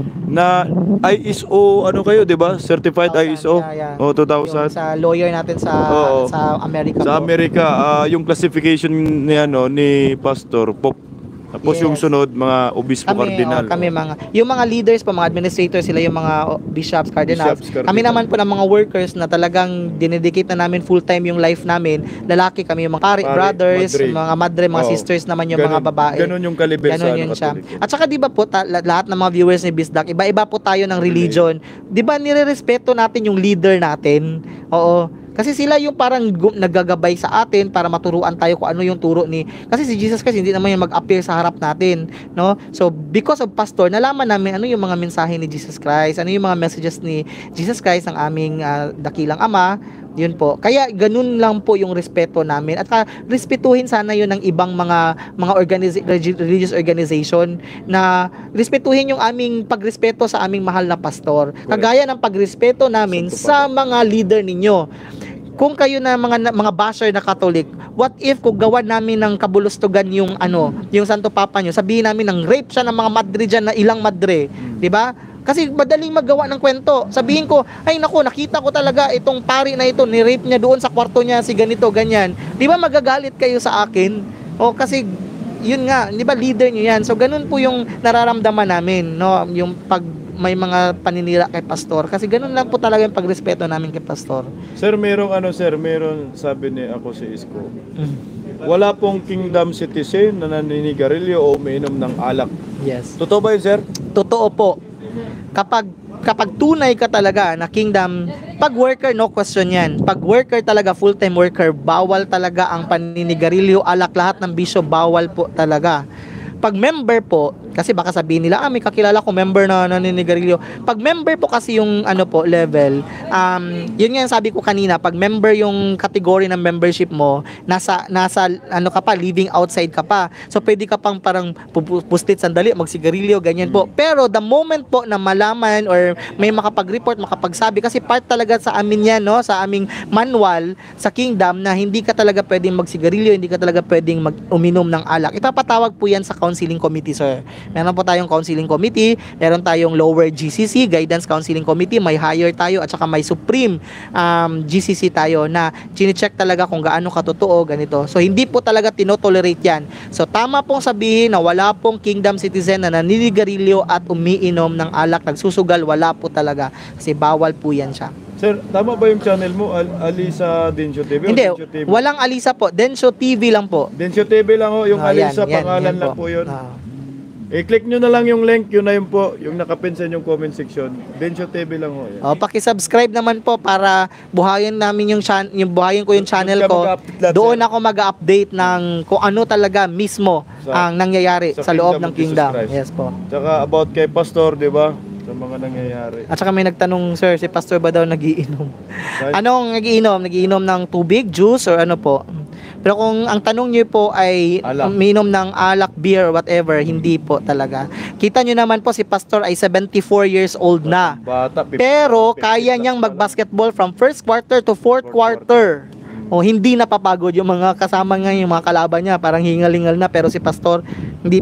na I S O ano kayo, 'di ba? Certified I S O. Yeah, yeah. Oh, two Yung thousand. sa lawyer natin sa Oo. sa Amerika Sa po. Amerika, ah, yung classification ni ano ni Pastor Pop. Tapos Yes. yung sunod mga obispo Kami, cardinal. oh, kami mga yung mga leaders po, mga administrators, sila yung mga oh, bishops, cardinals. Bishops, cardinal. Kami naman po ng mga workers na talagang dinedicate na namin full time yung life namin. Lalaki kami, yung mga pari, Pare, brothers, madre. mga madre, mga Oo. sisters naman yung Ganun- mga babae. ganun yung kaliber sa Ganun ano, yun siya. Katoliko. At saka di ba po ta- la- lahat ng mga viewers ni Bisdak, iba-iba po tayo ng religion. Di ba nirerespeto natin yung leader natin? Oo. Kasi sila yung parang gu- naggagabay sa atin para maturuan tayo kung ano yung turo ni... Kasi si Jesus Christ hindi naman yung mag-appear sa harap natin, no? So, because of pastor, nalaman namin ano yung mga mensahe ni Jesus Christ, ano yung mga messages ni Jesus Christ, ang aming ah, dakilang ama, yun po. Kaya ganun lang po yung respeto namin. At ka, respetuhin sana yun ng ibang mga mga organiza- regi- religious organization na respetuhin yung aming pagrespeto sa aming mahal na pastor. Kagaya ng pagrespeto namin Santo sa mga leader ninyo. Kung kayo na mga mga basher na Catholic, what if kung gawa namin ng kabulustugan yung ano, yung Santo Papa nyo, sabihin namin ng rape siya ng mga madre dyan na ilang madre, di ba? Kasi madaling magawa ng kwento. Sabihin ko, ay naku, nakita ko talaga itong pari na ito, ni-rape niya doon sa kwarto niya, si ganito, ganyan. Di ba magagalit kayo sa akin? O kasi, yun nga, di ba leader niyo yan? So, ganun po yung nararamdaman namin, no? Yung pag may mga paninira kay pastor. Kasi ganun lang po talaga yung pagrespeto namin kay pastor. Sir, merong ano sir, meron sabi ni ako si Isko. Mm. Wala pong kingdom citizen na naninigarilyo o umiinom ng alak. Yes. Totoo ba yun, sir? Totoo po. Kapag kapag tunay ka talaga na kingdom, pag worker, no question yan. Pag worker talaga, full-time worker, bawal talaga ang paninigarilyo, alak, lahat ng bisyo, bawal po talaga. Pag member po, kasi baka sabihin nila, ah, may kakilala ko member na naninigarilyo. Pag member po kasi yung ano po, level, um, yun nga yung sabi ko kanina, pag member yung category ng membership mo, nasa, nasa ano ka pa, living outside ka pa. So, pwede ka pang parang pupu- pustit sandali, magsigarilyo, ganyan po. Pero, the moment po na malaman or may makapag-report, makapagsabi, kasi part talaga sa amin yan, no, sa aming manual, sa kingdom, na hindi ka talaga pwedeng magsigarilyo, hindi ka talaga pwedeng mag-uminom ng alak. Ipapatawag po yan sa counseling committee, sir. Meron po tayong counseling committee, meron tayong lower G C C, guidance counseling committee, may higher tayo at saka may supreme um, G C C tayo na chine-check talaga kung gaano katotoo, ganito. So hindi po talaga tinotolerate yan. So tama pong sabihin na wala pong kingdom citizen na naninigarilyo at umiinom ng alak, nagsusugal, wala po talaga. Kasi bawal po yan siya. Sir, tama ba yung channel mo? Al- Alisa Dencio T V? o Hindi, Dencio T V? walang Alisa po. Densyo T V lang po. Dencio T V lang ho, yung Ah, yan, Alisa, yan, pangalan yan lang po yun. Ah. I-click nyo na lang yung link, yun na yun po, yung nakapin sa inyong comment section. Dencio T V lang ho. Yan. Oh, paki-subscribe naman po para buhayin namin yung chan yung buhayin ko yung channel Doon ka ko. mag-update lahat, Doon sir. ako mag-update ng kung ano talaga mismo Sa- ang nangyayari sa sa, loob Kingdom ng of Jesus kingdom. Christ. Yes po. Tsaka about kay Pastor, di ba? Sa mga nangyayari. At saka may nagtanong, sir, si pastor ba daw nagiinom? Right? Anong nagiinom? Nagiinom ng tubig, juice, or ano po? Pero kung ang tanong niyo po ay Alak. uminom ng alak, beer, whatever, hindi po talaga. Kita niyo naman po si pastor ay seventy-four years old na. Bata, fifty- Pero fifty kaya plus niyang pa lang. mag-basketball from first quarter to fourth Fourth quarter. O hindi napapagod yung mga kasama nga, yung mga kalaban niya, parang hingal-hingal na, pero si pastor hindi po.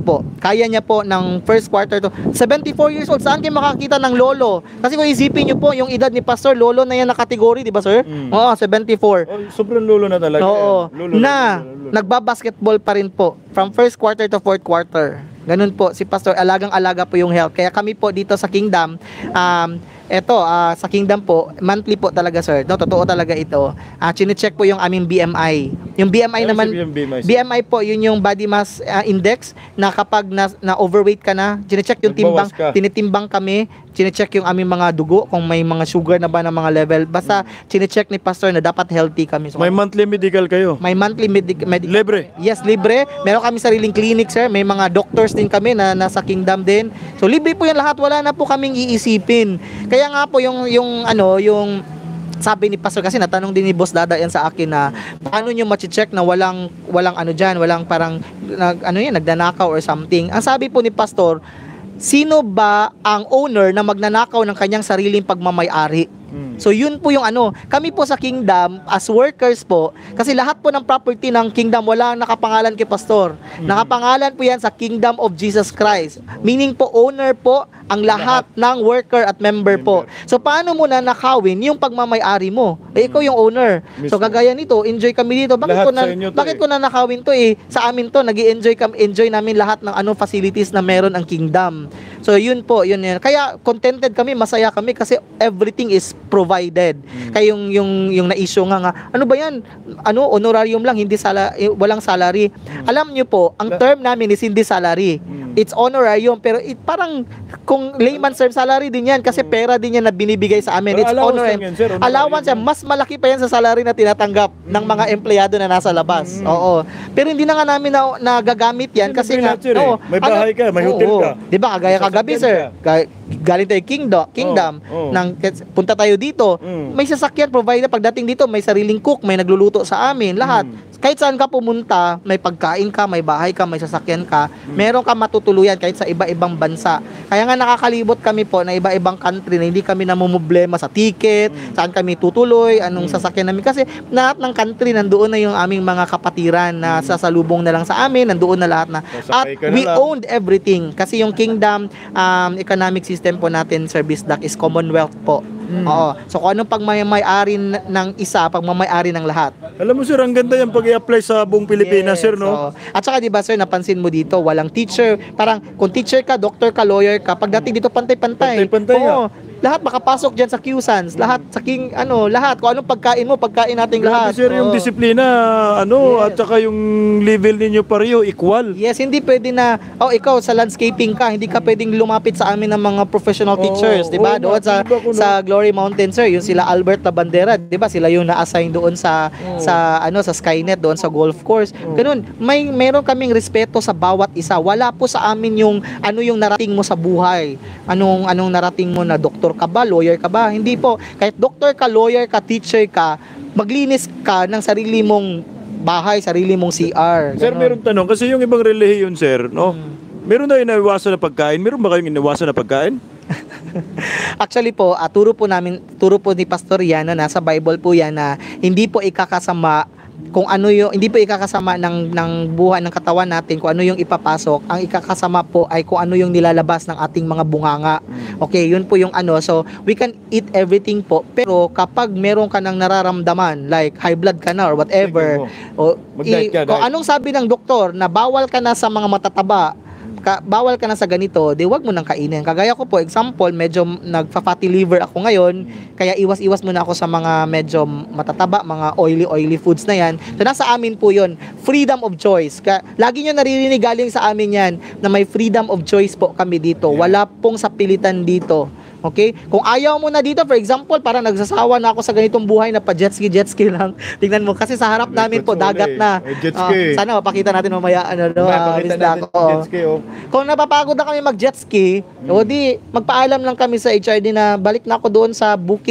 kaya niya po ng first quarter to seventy-four years old. Saan kayo makakita ng lolo? Kasi kung isipin niyo po yung edad ni Pastor, lolo na yan na kategory, di ba sir? Mm. Oo, seventy-four. Oh, sobrang lolo na talaga. Oo. yan. Lolo Na, lolo, lolo. nagbabasketball pa rin po from first quarter to fourth quarter. Ganun po si Pastor, alagang-alaga po yung health. Kaya kami po dito sa Kingdom, um, eto, ah, sa Kingdom po, monthly po talaga sir. No, totoo talaga ito. Ah, chine-check po yung aming B M I. Yung B M I Ano naman, sabihin yung B M I? B M I po, yun yung body mass ah, index na kapag na, na overweight ka na, chine-check yung timbang, Nagbawas ka. tinitimbang kami, chine-check yung aming mga dugo kung may mga sugar na ba na mga level. Basta chine-check ni Pastor na dapat healthy kami. So, May monthly medical kayo. may monthly medic medical. Libre. Yes, libre. Meron kami sariling clinic, sir. May mga doctors din kami na nasa Kingdom din. So libre po 'yan lahat. Wala na po kaming iisipin. Kaya nga po yung yung ano, yung sabi ni Pastor, kasi natanong din ni Boss Dada yan sa akin na paano nyo ma-check na walang walang ano diyan, walang parang nag, ano yan, nagdanakaw or something. Ang sabi po ni Pastor, sino ba ang owner na magnanakaw ng kanyang sariling pagmamay-ari? Hmm. So yun po yung ano, kami po sa Kingdom as workers po, kasi lahat po ng property ng Kingdom wala nakapangalan kay Pastor. Nakapangalan po yan sa Kingdom of Jesus Christ. Meaning po owner po ang lahat, ng worker at member, po. So paano mo na nakawin yung pagmamay-ari mo? Eh ikaw yung owner. So Mismo. kagaya nito, enjoy kami dito. Bakit Lahat ko na sa inyo to bakit eh. ko na nakawin to eh? Sa amin to, nag-enjoy kami, enjoy namin lahat ng ano facilities na meron ang Kingdom. So yun po, yun yun. Kaya contented kami, masaya kami kasi everything is provided. Kaya yung yung yung na-issue nga nga, ano ba yan? Ano, honorarium lang, hindi sala, eh, walang salary. Alam niyo po, ang term namin is hindi salary. It's honorarium, pero it, parang kung layman term salary din yan kasi pera din yan na binibigay sa amin. Pero It's allowance honorarium. lang yan, sir. Honorarium Allowance yan, yan. mas malaki pa yan sa salary na tinatanggap ng mga empleyado na nasa labas. Oo. Pero hindi na nga namin na, nagagamit yan kasi Kasi nga, lahat, sir, eh. oo, May bahay ka, may hotel oo. ka. Di ba, kagaya May kagabi, sasakyan sir. ka. Ga- Galing tayo Kingdom, Kingdom Oo, oo. ng punta tayo dito. Mm. May sasakyan provided pagdating dito, may sariling cook, may nagluluto sa amin, lahat. Mm. Kahit saan ka pumunta, may pagkain ka, may bahay ka, may sasakyan ka, meron ka matutuluyan kahit sa iba-ibang bansa. Kaya nga nakakalibot kami po na iba-ibang country na hindi kami namumblema sa ticket, saan kami tutuloy, anong sasakyan namin. Kasi lahat ng country, nandoon na yung aming mga kapatiran na sasalubong na lang sa amin, nandoon na lahat na. At Sasakay ka na we lang. owned everything. Kasi yung Kingdom um, economic system po natin, Service Doc, is Commonwealth po. Oo. So kung anong pagmamay-ari n- ng isa, pagmamay-ari ng lahat. Alam mo sir, ang ganda yan pag i-apply sa buong Pilipinas, sir, no? oo. At saka 'di ba sir, napansin mo dito, walang teacher. Parang kung teacher ka, doctor ka, lawyer ka, pagdating dito pantay-pantay. Pantay-pantay Oo. Lahat makapasok diyan sa Q S A N S, lahat sa King ano, lahat kung anong pagkain mo, pagkain nating Grabe, lahat. sir, yung Oo. disiplina, ano, Yes. at saka yung level ninyo pareho, equal. Yes, hindi pwede na, oh, ikaw sa landscaping ka, hindi ka pwedeng lumapit sa amin ng mga professional Oo, teachers, 'di ba? oo, Doon sa diba, kuno? sa Glory Mountain, sir, yung sila Albert Labandera, 'di ba? Sila yung na-assign doon sa sa ano sa Skynet doon sa golf course. Ganun, may meron kaming respeto sa bawat isa. Wala po sa amin yung ano yung narating mo sa buhay. Anong anong narating mo na doktor ka ba, lawyer ka ba? Hindi po. Kahit doktor ka, lawyer ka, teacher ka, maglinis ka ng sarili mong bahay, sarili mong C R. Sir, Ganun. meron tanong, kasi yung ibang relihiyon, sir, no? Hmm. Meron na iniwasan na pagkain? Meron ba kayong iniwasan na pagkain? Actually po, ah, turo po namin, turo po ni Pastor yan, no, nasa Bible po yan na hindi po ikakasama kung ano yung, hindi po ikakasama ng, ng buhay ng katawan natin, kung ano yung ipapasok. Ang ikakasama po ay kung ano yung nilalabas ng ating mga bunganga. Okay, yun po yung ano. So, we can eat everything po. Pero kapag meron ka ng nararamdaman, like high blood ka na or whatever, o, Mag-diet ka, kung diet. anong sabi ng doktor na bawal ka na sa mga matataba, ka, bawal ka na sa ganito, di wag mo nang kainin. Kagaya ko po, example, medyo nagfa-fatty liver ako ngayon, kaya iwas-iwas muna ako sa mga medyo matataba, mga oily-oily foods na yan. So, nasa amin po yun. Freedom of choice. Ka, lagi nyo naririnig galing sa amin yan na may freedom of choice po kami dito. Wala pong sapilitan dito. Okay? Kung ayaw mo na dito, for example, parang nagsasawa na ako sa ganitong buhay na pa jet ski, jet ski lang. Tingnan mo, kasi sa harap May namin po, patrol dagat eh. na. May jet Ah, ski. sana mapakita natin mamaya, ano, no, May ah, pakita Miss Dac. natin Oo. jet ski, oh. Kung napapagod na kami mag jet ski, o di magpaalam lang kami sa H R D na balik na ako doon sa bukid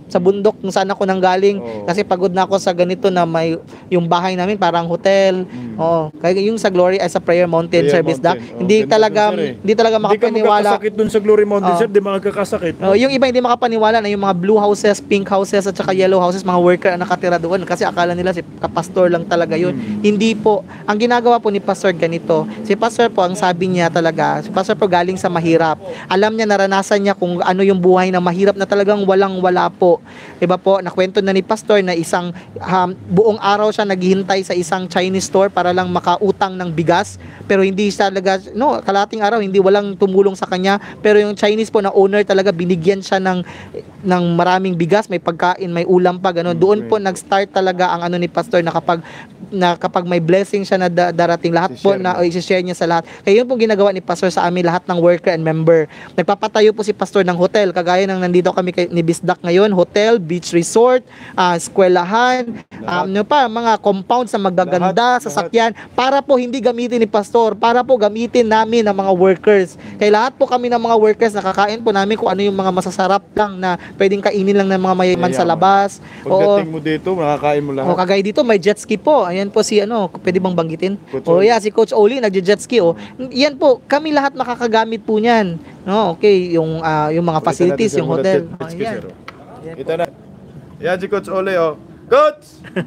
sa bundok kung saan ako nanggaling. Oo. Kasi pagod na ako sa ganito na may yung bahay namin parang hotel. Oo. Kaya yung sa Glory ay sa Prayer Mountain Prayer Service Mountain. Dock, Oo, hindi ganda talaga dun, sir, eh. hindi talaga Hindi ka makapaniwala. magkakasakit dun sa Glory Mountain, Oo. sir. Di makakasakit. Oh, yung iba hindi makapaniwala na yung mga blue houses, pink houses at saka yellow houses, mga worker ang nakatira doon kasi akala nila si kapastor lang talaga yun. Hindi po. Ang ginagawa po ni pastor ganito. Si pastor po ang sabi niya talaga, si pastor po galing sa mahirap. Alam niya, naranasan niya kung ano yung buhay na mahirap na talagang walang-wala po. Diba po, nakwento na ni pastor na isang um, buong araw siya naghihintay sa isang Chinese store para lang makautang ng bigas, pero hindi siya talaga, no, kalating araw hindi walang tumulong sa kanya, pero yung Chinese po na owner talaga binigyan siya ng ng maraming bigas, may pagkain, may ulam pa gano'n. Doon po nag-start talaga ang ano ni pastor na kapag na kapag may blessing siya na da- darating lahat po I-share na o i-share niya sa lahat. Kaya yun po ginagawa ni pastor sa amin lahat ng worker and member. Nagpapatayo po si pastor ng hotel kagaya ng nandito kami kay, ni Bisdak ngayon, hotel, beach resort, uh, eskwelahan, um, ano pa, mga compounds na magaganda, Lahat, sasakyan, para po hindi gamitin ni pastor, para po gamitin namin ng mga workers. Kaya lahat po kami ng mga workers nakakain po namin kung ano yung mga masasarap lang na pwedeng kainin lang ng mga mayaman sa Mayaman. labas. Oo. Pagdating mo dito, makakain mo lahat. O kagaya dito may jet ski po. Ayan po si ano, pwede bang banggitin? Coach O Oli. yeah, si Coach Oli nagje-jet ski oh. Yan po, kami lahat makakagamit po niyan. No, okay, yung ah, yung mga facilities, yung hotel. Oh, yan. Ito na. Yan si Coach Ole, oh. Coach!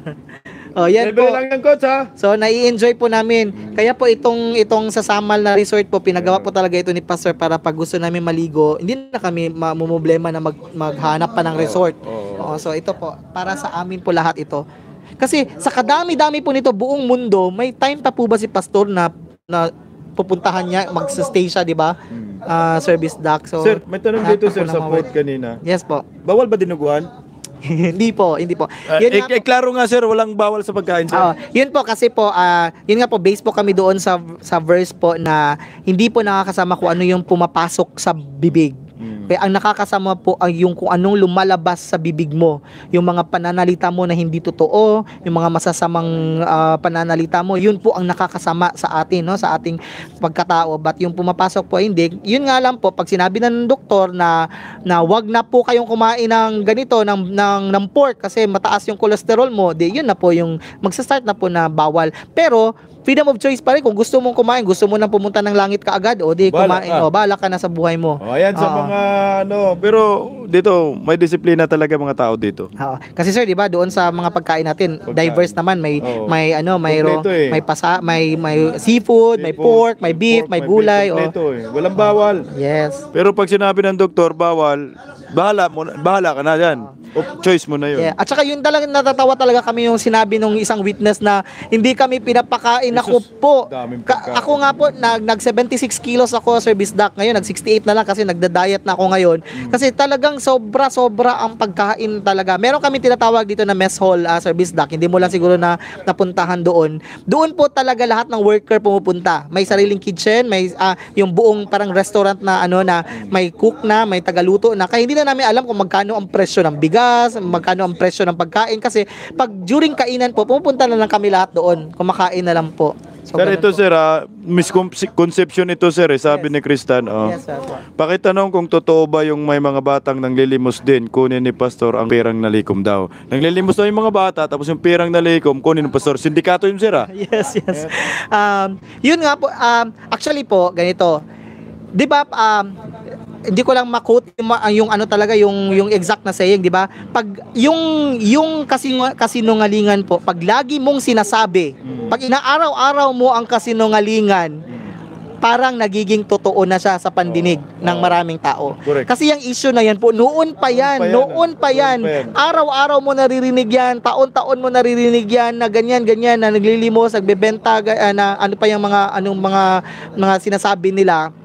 Oh, yan Libre po. lang yan, Coach, ha? So nai-enjoy po namin. Kaya po itong itong sa Samal na resort po pinagawa po talaga ito ni Pastor para pag gusto namin maligo, hindi na kami mamumblema na mag, maghanap pa ng resort. Oo, so ito po para sa amin po lahat ito. Kasi sa kadami-dami po nito buong mundo, may time pa po ba si Pastor na na pupuntahan niya, mag-stay siya, di ba? Ah, service dock. So Sir, may tanong lahat dito, po sir, ng sa mga quote work- kanina. Yes po. Bawal ba dinuguan? Hindi po, hindi po. Uh, Yun eh, nga po. eh, klaro nga, sir, walang bawal sa pagkain, sir. Oo, yun po kasi po ah, yun nga po base po kami doon sa sa verse po na hindi po nakakasama kung ano yung pumapasok sa bibig. Mm. Kaya ang nakakasama po ang yung kung anong lumalabas sa bibig mo, yung mga pananalita mo na hindi totoo, yung mga masasamang ah, pananalita mo, yun po ang nakakasama sa atin, no, sa ating pagkatao. But yung pumapasok po hindi, yun nga lang po pag sinabi ng doktor na na wag na po kayong kumain ng ganito ng ng, ng pork kasi mataas yung cholesterol mo, di yun na po yung magsa-start na po na bawal. Pero freedom of choice pa rin. Kung gusto mong kumain, gusto mo nang pumunta ng langit kaagad, o di Bahala kumain, ka. o bahala ka na sa buhay mo. Oh, ayan sa Oo. mga ano, pero dito may disiplina talaga mga tao dito. Oo. Kasi sir, 'di ba, doon sa mga pagkain natin, Pagkain. diverse naman, may Oo. may ano, may ro, Kompleto eh. may pasa, may may seafood, may pork, may beef, pork, may gulay, o kompleto eh. Walang bawal. yes. Pero pag sinabi ng doktor bawal, bahala mo, na- bahala ka na diyan. Choice mo na 'yun. Yeah. At saka yun talaga, natatawa talaga kami yung sinabi nung isang witness na hindi kami pinapakain. Ako Jesus, po, daming ka- pagkain. ako nga po, nag, nag seventy-six kilos ako service doc ngayon, nag sixty-eight na lang kasi nagda-diet na ako ngayon. Mm. Kasi talagang sobra-sobra ang pagkain talaga. Meron kami tinatawag dito na mess hall uh, service doc, hindi mo lang siguro na napuntahan doon. Doon po talaga lahat ng worker pumupunta. May sariling kitchen, may ah, yung buong parang restaurant na ano na may cook na, may tagaluto na. Kaya hindi na namin alam kung magkano ang presyo ng bigas, magkano ang presyo ng pagkain kasi pag during kainan po, pumupunta na lang kami lahat doon. Kumakain na lang po. So, Sir, ganun ito po. sir, ah, misconception ito sir, eh, sabi Yes. ni Kristan. Oh. Yes, sir. Pakitanong kung totoo ba yung may mga batang nanglilimos din, kunin ni pastor ang perang nalikom daw. Nanglilimos daw yung mga bata, tapos yung perang nalikom, kunin ng pastor. Sindikato yun sir ah. Yes, yes. Um, yun nga po, um, actually po, ganito. 'Di ba, um, hindi ko lang ma-quote yung, ma- yung ano talaga yung yung exact na saying, 'di ba? Pag yung yung kasin kasinungalingan po, pag lagi mong sinasabi, pag inaaraw-araw mo ang kasinungalingan, parang nagiging totoo na siya sa pandinig ng maraming tao. Correct. Kasi yung issue na yan po, noon pa yan, Noon pa yan, noon pa yan. noon pa yan. Araw-araw mo naririnig yan, taon-taon mo naririnig yan na ganyan-ganyan, na naglilimos, nagbebenta, ga- ah, na ano pa yung mga, anong mga, mga sinasabi nila.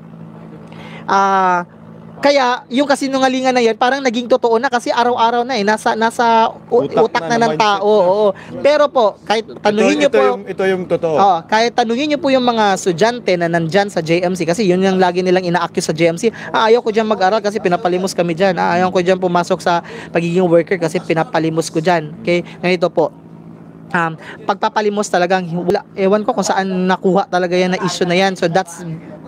Ah, kaya yung kasinungalingan na yan parang naging totoo na kasi araw-araw na eh nasa nasa u- Utak utak, na, na, ng mindset tao. na. Oo. Pero po, kahit tanungin niyo ito, po, yung, ito yung totoo. oh, kahit tanungin niyo po yung mga estudyante na nandyan sa J M C kasi yun yung lagi nilang ina-accuse sa J M C. Ah, ayaw ko diyan mag-aral kasi pinapalimos kami diyan. Ah, ayaw ko diyan pumasok sa pagiging worker kasi pinapalimos ko diyan. Okay? Ganito po. Um, pagpapalimos talagang wala, ewan ko kung saan nakuha talaga yan na issue na yan. So that's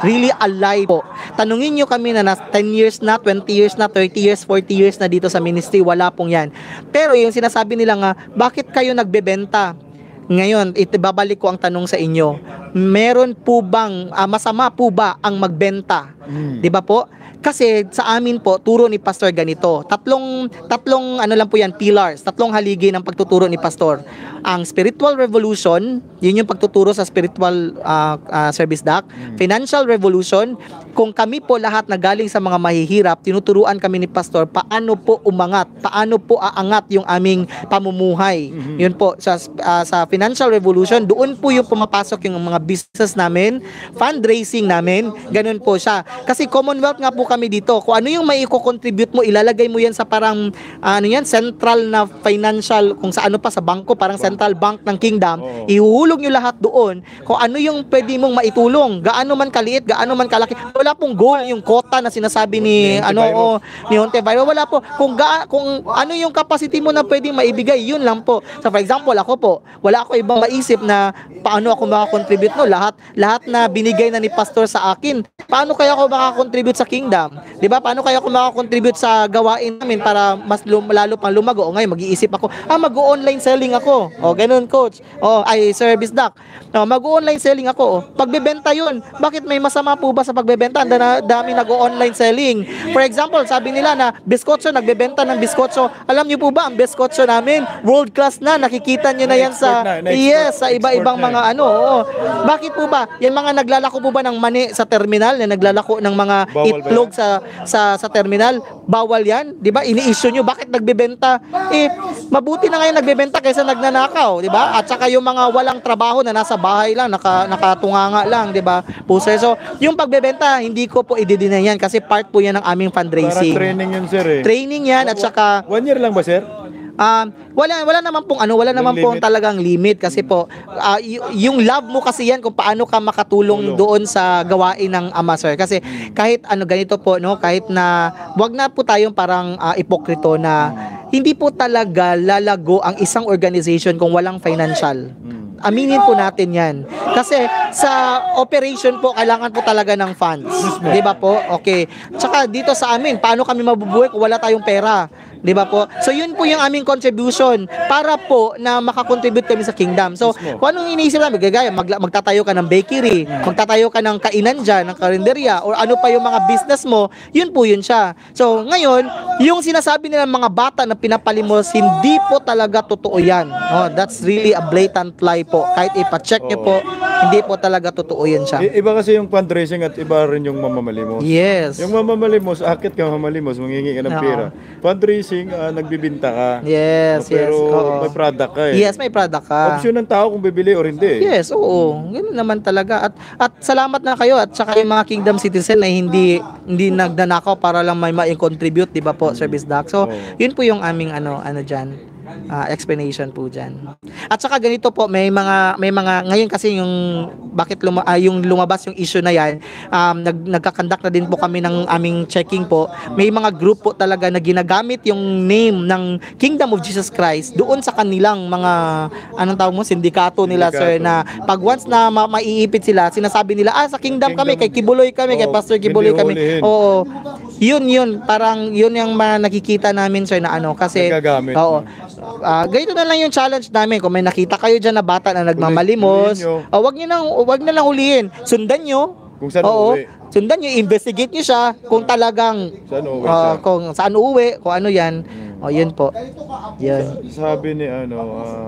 really alive po. Tanungin nyo kami na nas ten years na, twenty years na, thirty years, forty years na dito sa ministry, wala pong yan. Pero yung sinasabi nila nga, bakit kayo nagbebenta? Ngayon, itibabalik ko ang tanong sa inyo. Meron po bang, ah, masama po ba ang magbenta? Mm. Di ba po? Kasi sa amin po, turo ni Pastor ganito. Tatlong, tatlong ano lang po yan, pillars. Tatlong haligi ng pagtuturo ni Pastor. Ang spiritual revolution, yun yung pagtuturo sa spiritual uh, uh, service doc. Financial revolution, kung kami po lahat na galing sa mga mahihirap, tinuturuan kami ni Pastor paano po umangat, paano po aangat yung aming pamumuhay. Mm-hmm. Yun po, sa, uh, sa financial revolution, doon po yung pumapasok yung mga business namin, fundraising namin, ganun po siya. Kasi Commonwealth nga po kami dito. Kung ano yung may i-contribute mo, ilalagay mo yan sa parang, ano yan, central na financial, kung sa ano pa, sa bangko, parang central bank ng kingdom, Oo. ihuhulog nyo lahat doon kung ano yung pwede mong maitulong. Gaano man kaliit, gaano man kalaki. Wala pong goal, yung quota na sinasabi ni, Ni ano, Hontiveros. o, ni Hontiveros. Wala po. Kung, ga, kung ano yung capacity mo na pwedeng maibigay, yun lang po. So, for example, ako po, wala ako ibang maisip na paano ako makakontribute, no? Lahat, lahat na binigay na ni Pastor sa akin, paano kaya ako makakontribute sa kingdom? Di ba? Paano kaya ako makakontribute sa gawain namin para mas lum, lalo pang lumago? O ngayon, mag-iisip ako, ah, mag-online selling ako. O, ganun, coach. O, ay, service doc. O, mag-online selling ako. O, pagbebenta yun. Bakit may masama po ba sa pagbebenta? Ang dana- dami nag-online selling. For example, sabi nila na biskotso, nagbebenta ng biskotso. Alam niyo po ba, ang biskotso namin, world class na. Nakikita niyo na yan sa, Na-export na, na-export- yes, sa iba-ibang export na mga ano. Oo. Bakit po ba? Yan mga naglalako po ba ng mani sa terminal, na naglalako ng mga Bawal ba itlog sa sa sa terminal, bawal 'yan, 'di ba? Ini-issue nyo, bakit nagbebenta? Eh mabuti na ngayon nagbebenta kaysa nagnanakaw, 'di ba? At saka yung mga walang trabaho na nasa bahay lang, naka nakatunganga lang, 'di ba? Puser. So, yung pagbebenta, hindi ko po i-deny yan kasi part po 'yan ng aming Para fundraising. training yun, sir eh. Training 'yan at saka One year lang ba, sir? Um, wala wala naman pong ano, wala naman pong limit. talagang limit kasi po ah, y- yung love mo kasi yan kung paano ka makatulong Tulong. doon sa gawain ng Ama, sir. Kasi kahit ano ganito po, no, kahit na wag na po tayong parang ah, ipokrito na hindi po talaga lalago ang isang organization kung walang financial. Aminin po natin yan. Kasi sa operation po, kailangan po talaga ng funds. Di ba po? Okay. Tsaka dito sa amin, paano kami mabubuhay kung wala tayong pera? Di ba po? So yun po yung aming contribution para po na makakontribute kami sa kingdom. So Mismo. kung anong iniisip namin, gagaya, magla- magtatayo ka ng bakery, magtatayo ka ng kainan dyan, ng karinderya, or ano pa yung mga business mo, yun po yun siya. So ngayon, yung sinasabi nila mga bata na pinapalimos, hindi po talaga totoo yan. No, that's really a blatant lie po. Kahit ipa-check nyo po, hindi po talaga totoo yan siya. I- iba kasi yung fundraising at iba rin yung mamamalimos. Yes. Yung mamamalimos, akit ka mamamalimos, mangingi ka ng Oo. pera. Fundraising, ah, nagbibinta ka. Yes, Pero yes. Oo. may product ka eh. Yes, may product ka. Option ng tao kung bibili or hindi. Yes, oo. Ganun naman talaga. At at salamat na kayo at saka yung mga Kingdom citizen na hindi hindi nagdanakaw para lang may ma-contribute, 'di ba po, Service Doc. So, Oo. yun po yung aming ano ano diyan. ah, explanation po diyan. At saka ganito po, may mga may mga ngayon kasi yung bakit luma, ah, yung lumabas yung issue na yan, um, nag nagkakandak na din po kami ng aming checking po. May mga group po talaga na ginagamit yung name ng Kingdom of Jesus Christ doon sa kanilang mga anong tawag mo, sindikato nila, sir, Sindikato. na pag once na ma- maiipit sila, sinasabi nila, ah, sa Kingdom, kami, kay Kibuloy kami, kay Oo, Pastor hindi Kibuloy kami. hulihin. Oo. Yun, yun. Parang yun yung mga nakikita namin, sir, na ano. Kasi, Nagagamit. oo. Ah, ganito na lang yung challenge namin. Kung may nakita kayo dyan na bata na nagmamalimos, Hulihin nyo. oh, wag nyo nang, wag na lang hulihin. Sundan nyo. Kung saan Oo. uuwi. Sundan nyo, investigate nyo siya kung talagang Saan uuwi ah, siya? kung saan uuwi, kung ano yan. O, yun po. Yun. Sabi ni ano,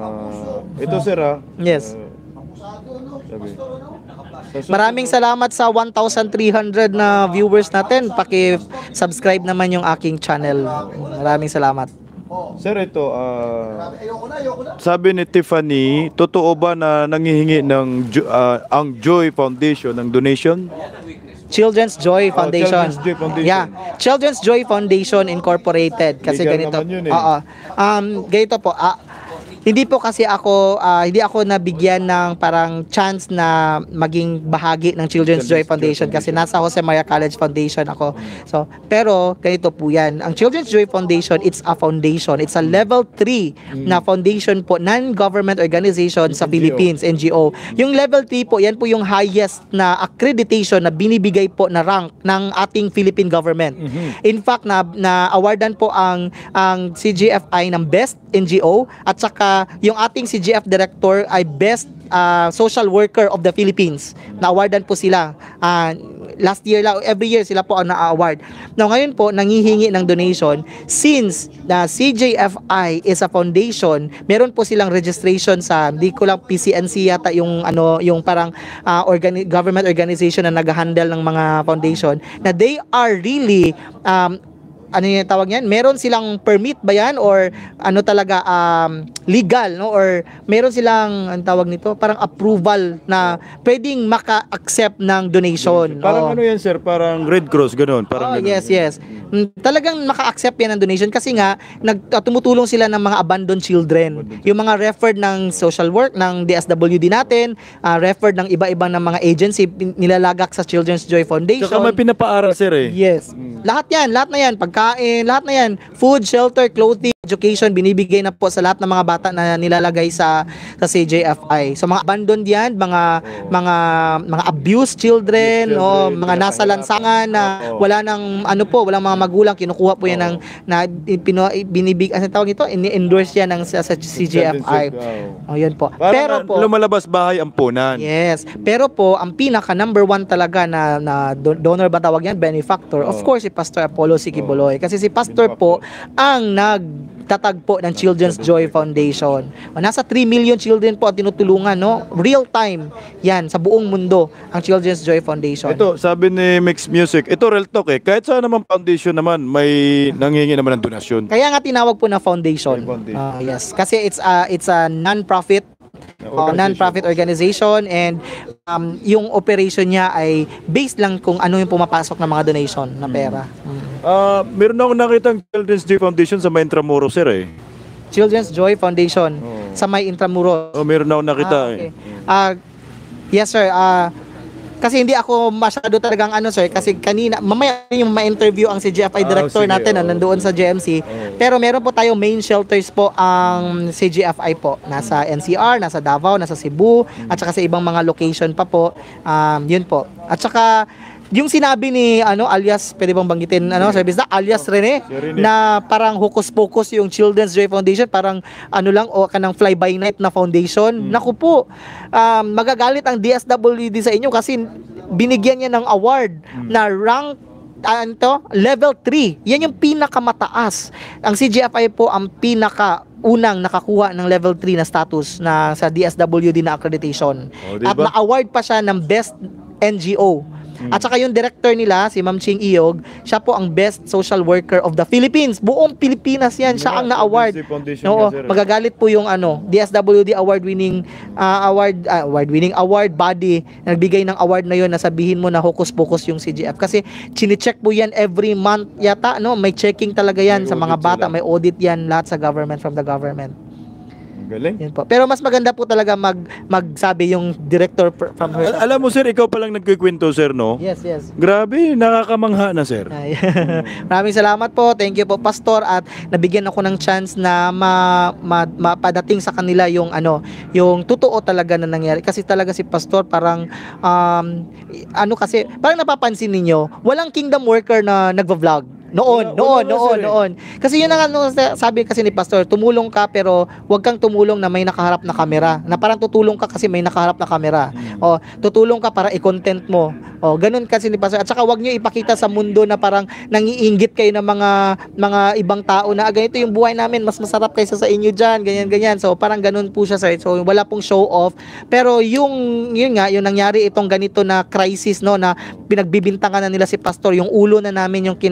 ah, ito sir ah. Yes. Ah, sabi. Sa susunod- Maraming salamat sa one thousand three hundred na viewers natin. Paki-subscribe naman yung aking channel. Maraming salamat. Sir, ito, ah, sabi ni Tiffany, totoo ba na nangihingi ng Jo- ah, ang Joy Foundation ng donation? Children's Joy Oh, Foundation. Children's Joy Foundation. Yeah, Children's Joy Foundation Incorporated kasi Legal ganito. naman yun eh. Oo. Um, ganito po. Ah, Hindi po kasi ako ah, hindi ako nabigyan ng parang chance na maging bahagi ng Children's Joy Foundation kasi nasa Jose Maria College Foundation ako. So, pero ganito po 'yan. Ang Children's Joy Foundation, it's a foundation. It's a level three na foundation po, non-government organization sa Philippines, N G O. Yung level three po, yan po yung highest na accreditation na binibigay po na rank ng ating Philippine government. In fact, na na awardan po ang ang C G F I ng best N G O at saka yung ating C G F director ay best uh, social worker of the Philippines. Na-awardan po sila. Uh, last year lang, every year sila po ang na-award. Now ngayon po, nangihingi ng donation since the C J F I is a foundation, meron po silang registration sa, hindi ko lang P C N C yata yung ano, yung parang uh, organi- government organization na nag-handle ng mga foundation, na they are really um, ano yung tawag niyan? Meron silang permit ba yan or ano talaga um, legal, no? Or meron silang ang tawag nito, parang approval na pwedeng maka-accept ng donation. Parang Oo. ano yan, sir? Parang Red Cross, ganun. Parang Oh, ganun. yes, yes. Mm, talagang maka-accept yan ng donation kasi nga nag uh, tumutulong sila ng mga abandoned children. Yung mga referred ng social work ng D S W D natin, uh, referred ng iba-ibang ng mga agency pin- nilalagak sa Children's Joy Foundation. Tsaka may pinapaaral, sir eh. Yes. Lahat yan, lahat na yan, pagkain, lahat na yan, food, shelter, clothing, education, binibigay na po sa lahat ng mga bata na nilalagay sa sa C J F I. So mga abandoned yan, mga mga mga abused children, Abused o children, mga nasa lansangan na Oo. wala nang ano po, walang mga magulang, kinukuha po yan ng na pino, binibig, ano tawag nito, ini-endorse yan ng sa, sa C J F I. Oh, yun po. Parang Pero na- po, lumalabas bahay ampunan. yes. Pero po, ang pinaka number one talaga na, na do- donor ba tawag yan? Benefactor. Of Oo. course, si Pastor Apollo Sikiboloy. Kasi si Pastor po ang nagtatag po ng Children's Joy Foundation. O, nasa three million children po ang tinutulungan, no? Real time. Yan, sa buong mundo, ang Children's Joy Foundation. Ito, sabi ni Mix Music, ito real talk eh. Kahit saan naman foundation naman, may nangingi naman ng donasyon. Kaya nga tinawag po na foundation. May foundation. Ah, yes. Kasi it's a, it's a non-profit uh, non-profit organization, and um, yung operation niya ay based lang kung ano yung pumapasok ng mga donation na pera. Mm. Ah, meron ako nakitang Children's Joy Foundation sa may Intramuros, sir eh. Children's Joy Foundation Oo. sa may Intramuros. Oh, meron ako nakita Ah, eh. okay. Ah, yes sir. Ah, kasi hindi ako masyado talagang ano sir, kasi kanina mamaya yung ma-interview ang C G F I Ah, director sige, natin na oo. nandoon sa G M C. Oo. Pero meron po tayong main shelters po ang C G F I po. Nasa N C R, nasa Davao, nasa Cebu, at saka sa ibang mga location pa po. Um, yun po. At saka yung sinabi ni ano alias, pwede bang banggitin ano service na alias Rene, Si Rene. na parang hocus-pocus yung Children's Joy Foundation, parang ano lang o kanang fly by night na foundation. Naku po, um, magagalit ang D S W D sa inyo kasi binigyan niya ng award na rank ano to? Level three. Yan yung pinakamataas. Ang C G F I po ang pinaka unang nakakuha ng level three na status na sa D S W D na accreditation. Oh, diba? At na-award pa siya ng best N G O. At saka yung director nila, si Ma'am Ching Iyog, siya po ang best social worker of the Philippines. Buong Pilipinas yan, siya ang na-award. Foundation Oo, nga, sir. magagalit po yung ano, D S W D award winning ah, award ah, award winning award body na nagbigay ng award na yon, na sabihin mo na hocus-pocus yung C G F kasi chine-check po yan every month yata, no? May checking talaga yan May sa mga audit bata, sila. may audit yan lahat sa government, from the government. Galing. Yan po. Pero mas maganda po talaga mag magsabi yung director per- from her. Al- alam mo, sir, ikaw palang nagkikwento, sir, no? Yes, yes. Grabe, nakakamangha na, sir. Ay, maraming salamat po. Thank you po, Pastor, at nabigyan ako ng chance na ma, ma, mapadating sa kanila yung ano, yung totoo talaga na nangyari. Kasi talaga si Pastor parang um, ano kasi, parang napapansin ninyo, walang kingdom worker na nagva-vlog. Noon, Wala- noon, wala nga, noon, sir, eh. noon. Kasi yun ang ano, sabi kasi ni Pastor, tumulong ka pero huwag kang tumulong na may nakaharap na kamera. Na parang tutulong ka kasi may nakaharap na kamera. O, tutulong ka para i-content mo. O, ganun kasi ni Pastor. At saka huwag niyo ipakita sa mundo na parang nangiinggit kayo ng mga mga ibang tao na, ah, ganito yung buhay namin, mas masarap kaysa sa inyo dyan, ganyan, ganyan. So, parang ganun po siya, sir. So, wala pong show off. Pero yung, yun nga, yung nangyari itong ganito na crisis, no, na pinagbibintangan na nila si Pastor, yung ulo na namin, yung, kinak, yung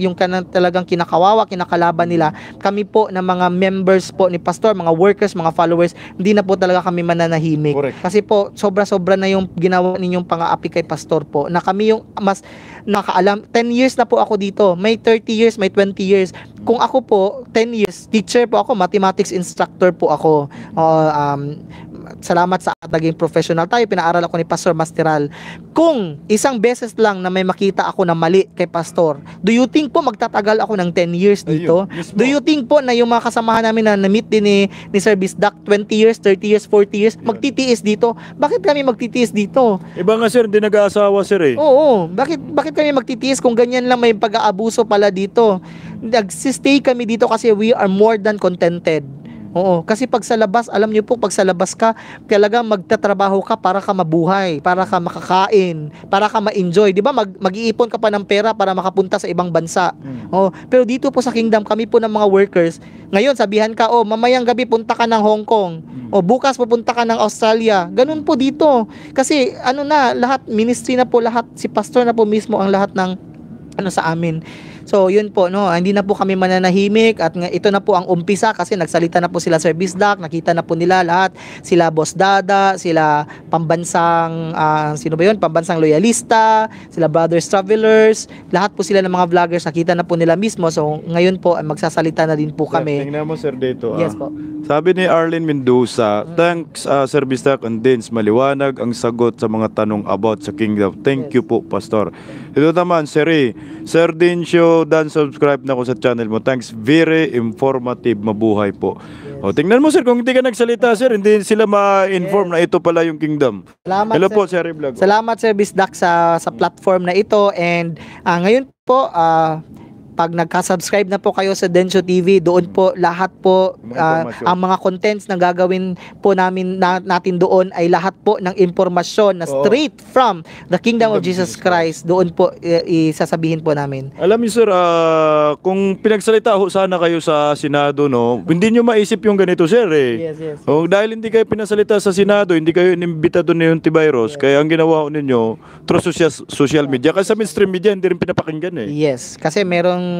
yung kana, talagang kinakawawa, kinakalaban nila, kami po na mga members po ni Pastor, mga workers, mga followers, hindi na po talaga kami mananahimik. Correct. Kasi po, sobra-sobra na yung ginawa ninyong pang-aapi kay Pastor po, na kami yung mas nakaalam. ten years na po ako dito. May thirty years, may twenty years. Kung ako po, ten years, teacher po ako, mathematics instructor po ako. Uh, um, salamat sa naging professional tayo, pinaaral ako ni Pastor Masteral. Kung isang beses lang na may makita ako na mali kay Pastor, do you think po magtatagal ako ng ten years dito? Ayun, mismo. Do you think po na yung mga kasamahan namin na na-meet din ni, ni Sir Bisdak, twenty years, thirty years, forty years, magtitiis dito? Bakit kami magtitiis dito? Iba nga sir, hindi nag-aasawa sir eh. Oo, bakit bakit kami magtitiis kung ganyan lang may pag-aabuso pala dito? Nagsistay kami dito kasi we are more than contented. Oo, kasi pag sa labas, alam niyo po, pag sa labas ka, talaga magtatrabaho ka para ka mabuhay, para ka makakain, para ka ma-enjoy. Di ba? Mag, mag-iipon ka pa ng pera para makapunta sa ibang bansa. Mm. Oh, pero dito po sa Kingdom, kami po ng mga workers, ngayon sabihan ka, oh, mamayang gabi punta ka ng Hong Kong. O bukas pupunta ka ng Australia. Ganun po dito. Kasi ano na, lahat, ministry na po lahat, si pastor na po mismo ang lahat ng ano sa amin. So, yun po, no, hindi na po kami mananahimik at nga, ito na po ang umpisa kasi nagsalita na po sila Sir Bisdak, nakita na po nila lahat, sila Boss Dada, sila pambansang, uh, sino ba yun, pambansang loyalista, sila Brothers Travelers, lahat po sila ng mga vloggers, nakita na po nila mismo. So, ngayon po, magsasalita na din po Sir, kami. tingnan mo sir dito. Yes ah. po. Sabi ni Arlene Mendoza, thanks uh, Sir Bisdak and Dins, maliwanag ang sagot sa mga tanong about sa Kingdom. Thank Yes. you po, Pastor. Ito naman, Sir E. Sir Dinsyo, dan subscribe na ako sa channel mo. Thanks, very informative, mabuhay po. Yes. O, tingnan mo sir, kung hindi ka nagsalita sir, hindi sila ma-inform Yes. na ito pala yung Kingdom. Salamat, Hello sir. po, Sir Vlog. Salamat Sir Bisdak sa sa platform na ito, and ah, ngayon po ah, pag nagka-subscribe na po kayo sa Densyo T V, doon po lahat po Mga ah, impormasyon. ang mga contents na gagawin po namin na, natin doon ay lahat po ng impormasyon na Oo. straight from the Kingdom of Kingdom of Jesus Jesus Christ. Doon po i- isasabihin po namin. Alam niyo sir, ah, kung pinagsalita ho sana kayo sa Senado, no, hindi niyo maisip yung ganito sir eh. Yes, yes. Oh, dahil hindi kayo pinasalita sa Senado, hindi kayo inimbitado ni yung Tibayros, kaya ang ginawa ko ninyo through social, social media. Kasi sa mainstream media, hindi rin pinapakinggan eh. Yes, kasi merong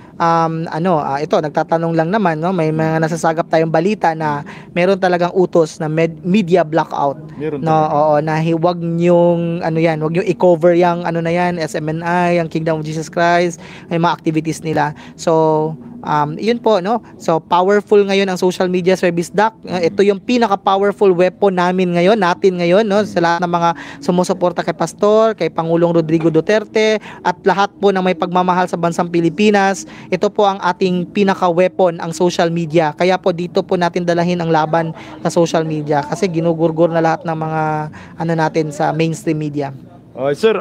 um ano, ah, ito nagtatanong lang naman, no, may mga nasasagap tayong balita na meron talagang utos na med- media blackout. Meron No, talaga. oo, na hiwag nyong ano yan, wag niyo i-cover yang ano na yan, S M N I, ang Kingdom of Jesus Christ, may mga activities nila. So, um, yun po, no? So, powerful ngayon ang social media service doc. Uh, ito yung pinaka-powerful weapon namin ngayon, natin ngayon, no? Sa lahat ng mga sumusuporta kay Pastor, kay Pangulong Rodrigo Duterte, at lahat po na may pagmamahal sa bansang Pilipinas. Ito po ang ating pinaka-weapon, ang social media. Kaya po dito po natin dalahin ang laban sa social media kasi ginugurgur na lahat ng mga ano natin sa mainstream media. Okay, sir,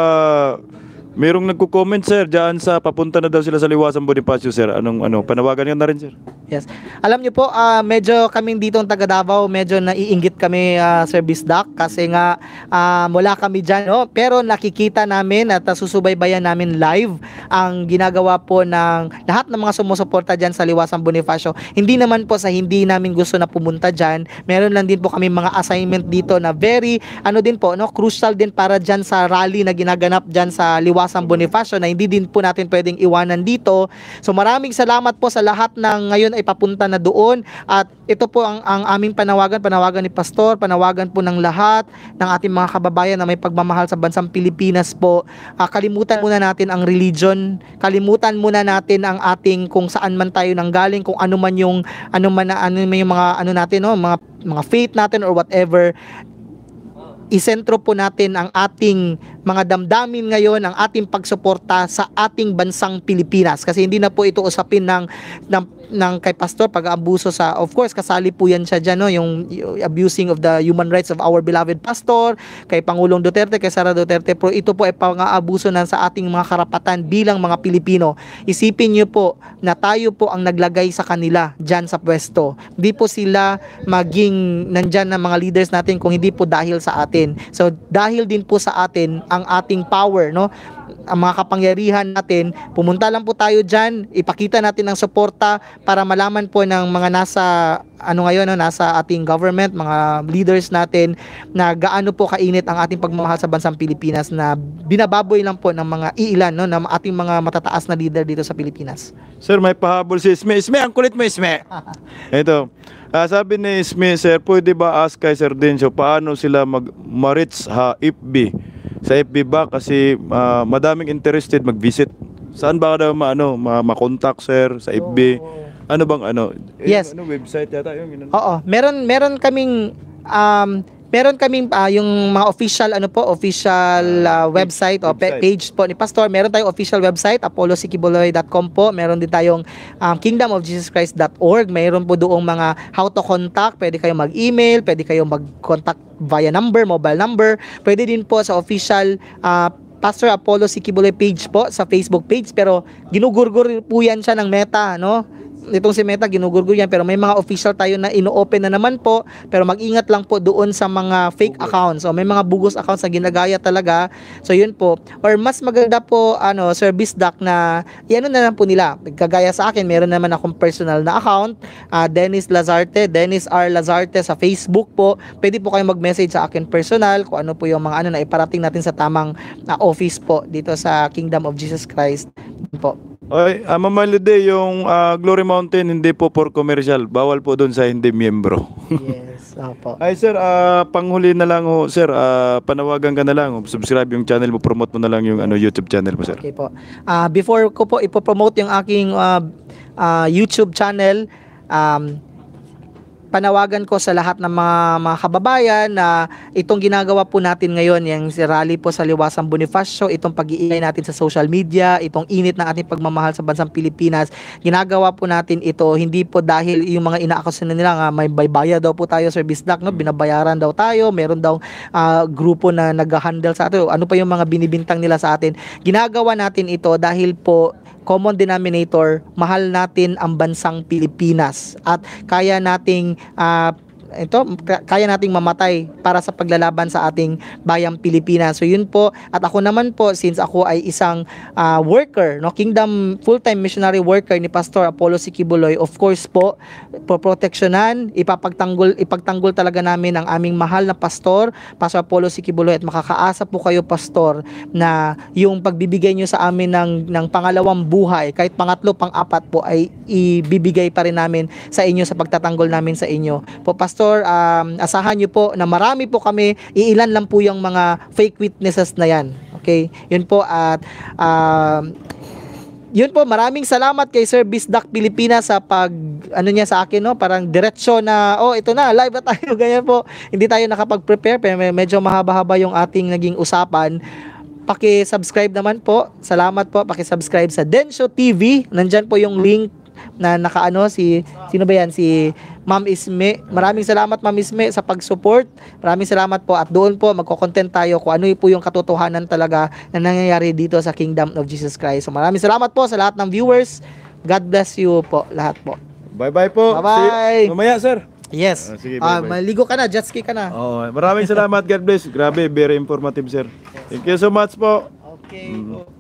ah merong nagko-comment sir diyan sa papunta na daw sila sa Liwasan Bonifacio sir. Anong ano, panawagan niyo na rin sir? Yes. Alam niyo po, ah, medyo kaming dito ng taga Davao, medyo naiinggit kami, uh, Sir Bisdak, kasi nga ah, mula kami diyan, no? Pero nakikita namin at uh, susubaybayan namin live ang ginagawa po ng lahat ng mga sumusuporta diyan sa Liwasan Bonifacio. Hindi naman po sa hindi namin gusto na pumunta diyan. Meron lang din po kami mga assignment dito na very ano din po, no, crucial din para diyan sa rally na ginaganap diyan sa Liwasan Bonifacio na hindi din po natin pwedeng iwanan dito. So maraming salamat po sa lahat ng ngayon ay papunta na doon, at ito po ang, ang aming panawagan, panawagan ni Pastor, panawagan po ng lahat ng ating mga kababayan na may pagmamahal sa bansang Pilipinas po. Ah, kalimutan muna natin ang religion, kalimutan muna natin ang ating kung saan man tayo nanggaling, kung ano man yung ano man na, ano man yung mga ano natin, no, mga mga faith natin or whatever. Isentro po natin ang ating mga damdamin ngayon, ang ating pagsuporta sa ating bansang Pilipinas, kasi hindi na po ito usapin ng ng, ng kay Pastor pag-aabuso sa, of course kasali po yan siya dyan, no? yung, yung abusing of the human rights of our beloved Pastor, kay Pangulong Duterte, kay Sara Duterte, pero ito po ay pang-aabuso na sa ating mga karapatan bilang mga Pilipino. Isipin niyo po na tayo po ang naglagay sa kanila dyan sa pwesto. Hindi po sila maging nandyan ng mga leaders natin kung hindi po dahil sa atin. So dahil din po sa atin, ang ating power, no? Ang mga kapangyarihan natin, pumunta lang po tayo dyan, ipakita natin ang suporta para malaman po ng mga nasa ano ngayon, no, nasa ating government, mga leaders natin na gaano po kainit ang ating pagmamahal sa bansang Pilipinas na binababoy lang po ng mga iilan, no, ng ating mga matataas na leader dito sa Pilipinas. Sir, may pahabol si Isme. Isme, ang kulit mo, Isme. Ito. Ah, sabi ni Isme, sir, pwede ba ask kay Sir Dencio paano sila mag-marits ha F B? Sa F B ba? Kasi ah, madaming interested mag-visit. Saan ba daw ma-ano, ma- ma-contact, sir, sa F B? Ano bang ano? Eh, Yes. Ano, website yata yung ginano? Oo, meron meron kaming um meron kaming ah, yung mga official ano po, official ah, website o pe- Website. page po ni Pastor. Meron tayong official website apollo sikibuloy dot com po. Meron din tayong um, kingdom of jesus christ dot org. Meron po doong mga how to contact. Pwede kayong mag-email, pwede kayong mag-contact via number, mobile number. Pwede din po sa official ah, Pastor Apollo Sikibuloy page po sa Facebook page, pero ginugurgur po yan siya ng Meta, no? Itong si Meta, ginugurgur yan, pero may mga official tayo na ino-open na naman po, pero mag-ingat lang po doon sa mga fake accounts. So may mga bugos accounts na ginagaya talaga. So yun po. Or mas maganda po, ano, Service Doc na, yan na lang po nila. Kagaya sa akin, meron naman akong personal na account, ah, Dennis Lazarte, Dennis R. Lazarte sa Facebook po. Pwede po kayong mag-message sa akin personal kung ano po yung mga ano na iparating natin sa tamang ah, office po dito sa Kingdom of Jesus Christ po. Oy, uh, Mamalide, yung ah, Glory Mountain hindi po for commercial. Bawal po doon sa hindi miyembro. Yes, opo. Ay sir, ah, panghuli na lang ho, sir, ah, panawagan ka na lang, subscribe yung channel mo, promote mo na lang yung ano YouTube channel mo, sir. Okay po. Ah, before ko po ipopromote yung aking ah, ah, YouTube channel, um, panawagan ko sa lahat ng mga, mga kababayan na itong ginagawa po natin ngayon, yung si rally po sa Liwasang Bonifacio, itong pag-iingay natin sa social media, itong init ng ating pagmamahal sa bansang Pilipinas, ginagawa po natin ito hindi po dahil yung mga inaakusan nila nga may bayad daw po tayo, Service Doc, no? Binabayaran daw tayo, meron daw ah, grupo na nag-handle sa atin, ano pa yung mga binibintang nila sa atin. Ginagawa natin ito dahil po common denominator, mahal natin ang bansang Pilipinas at kaya nating ah, ito kaya nating mamatay para sa paglalaban sa ating bayang Pilipinas. So yun po, at ako naman po, since ako ay isang ah, worker, no, Kingdom full-time missionary worker ni Pastor Apollo Sikibuloy, of course po, poproteksyonan, ipapagtanggol ipagtanggol talaga namin ang aming mahal na pastor, Pastor Apollo Sikibuloy, at makakaasa po kayo, pastor, na yung pagbibigay nyo sa amin ng ng pangalawang buhay, kahit pangatlo, pang-apat po, ay ibibigay pa rin namin sa inyo sa pagtatanggol namin sa inyo. Po, Pastor, um, asahan nyo po na marami po kami, iilan lang po yung mga fake witnesses na yan. Okay? Yun po, at um, yun po, maraming salamat kay Service Doc Pilipinas sa pag, ano niya sa akin, no? Parang diretsyo na, oh, ito na, live na tayo, ganyan po. Hindi tayo nakapag-prepare, pero medyo mahaba-haba yung ating naging usapan. Paki-subscribe naman po. Salamat po, paki-subscribe sa Dencio T V. Nandyan po yung link na nakaano, si, sino ba yan? Si Ma'am Isme. Maraming salamat, Ma'am Isme, sa pag-support. Maraming salamat po, at doon po magko-content tayo kung ano po yung katotohanan talaga na nangyayari dito sa Kingdom of Jesus Christ. So maraming salamat po sa lahat ng viewers. God bless you po, lahat po. Bye-bye po. Bye-bye. See- Mamaya, sir. Yes. Ah, sige, Ah, bye-bye. maligo ka na, jet ski ka na. Oh, maraming salamat. God bless. Grabe, very informative, sir. Thank you so much po. Okay po.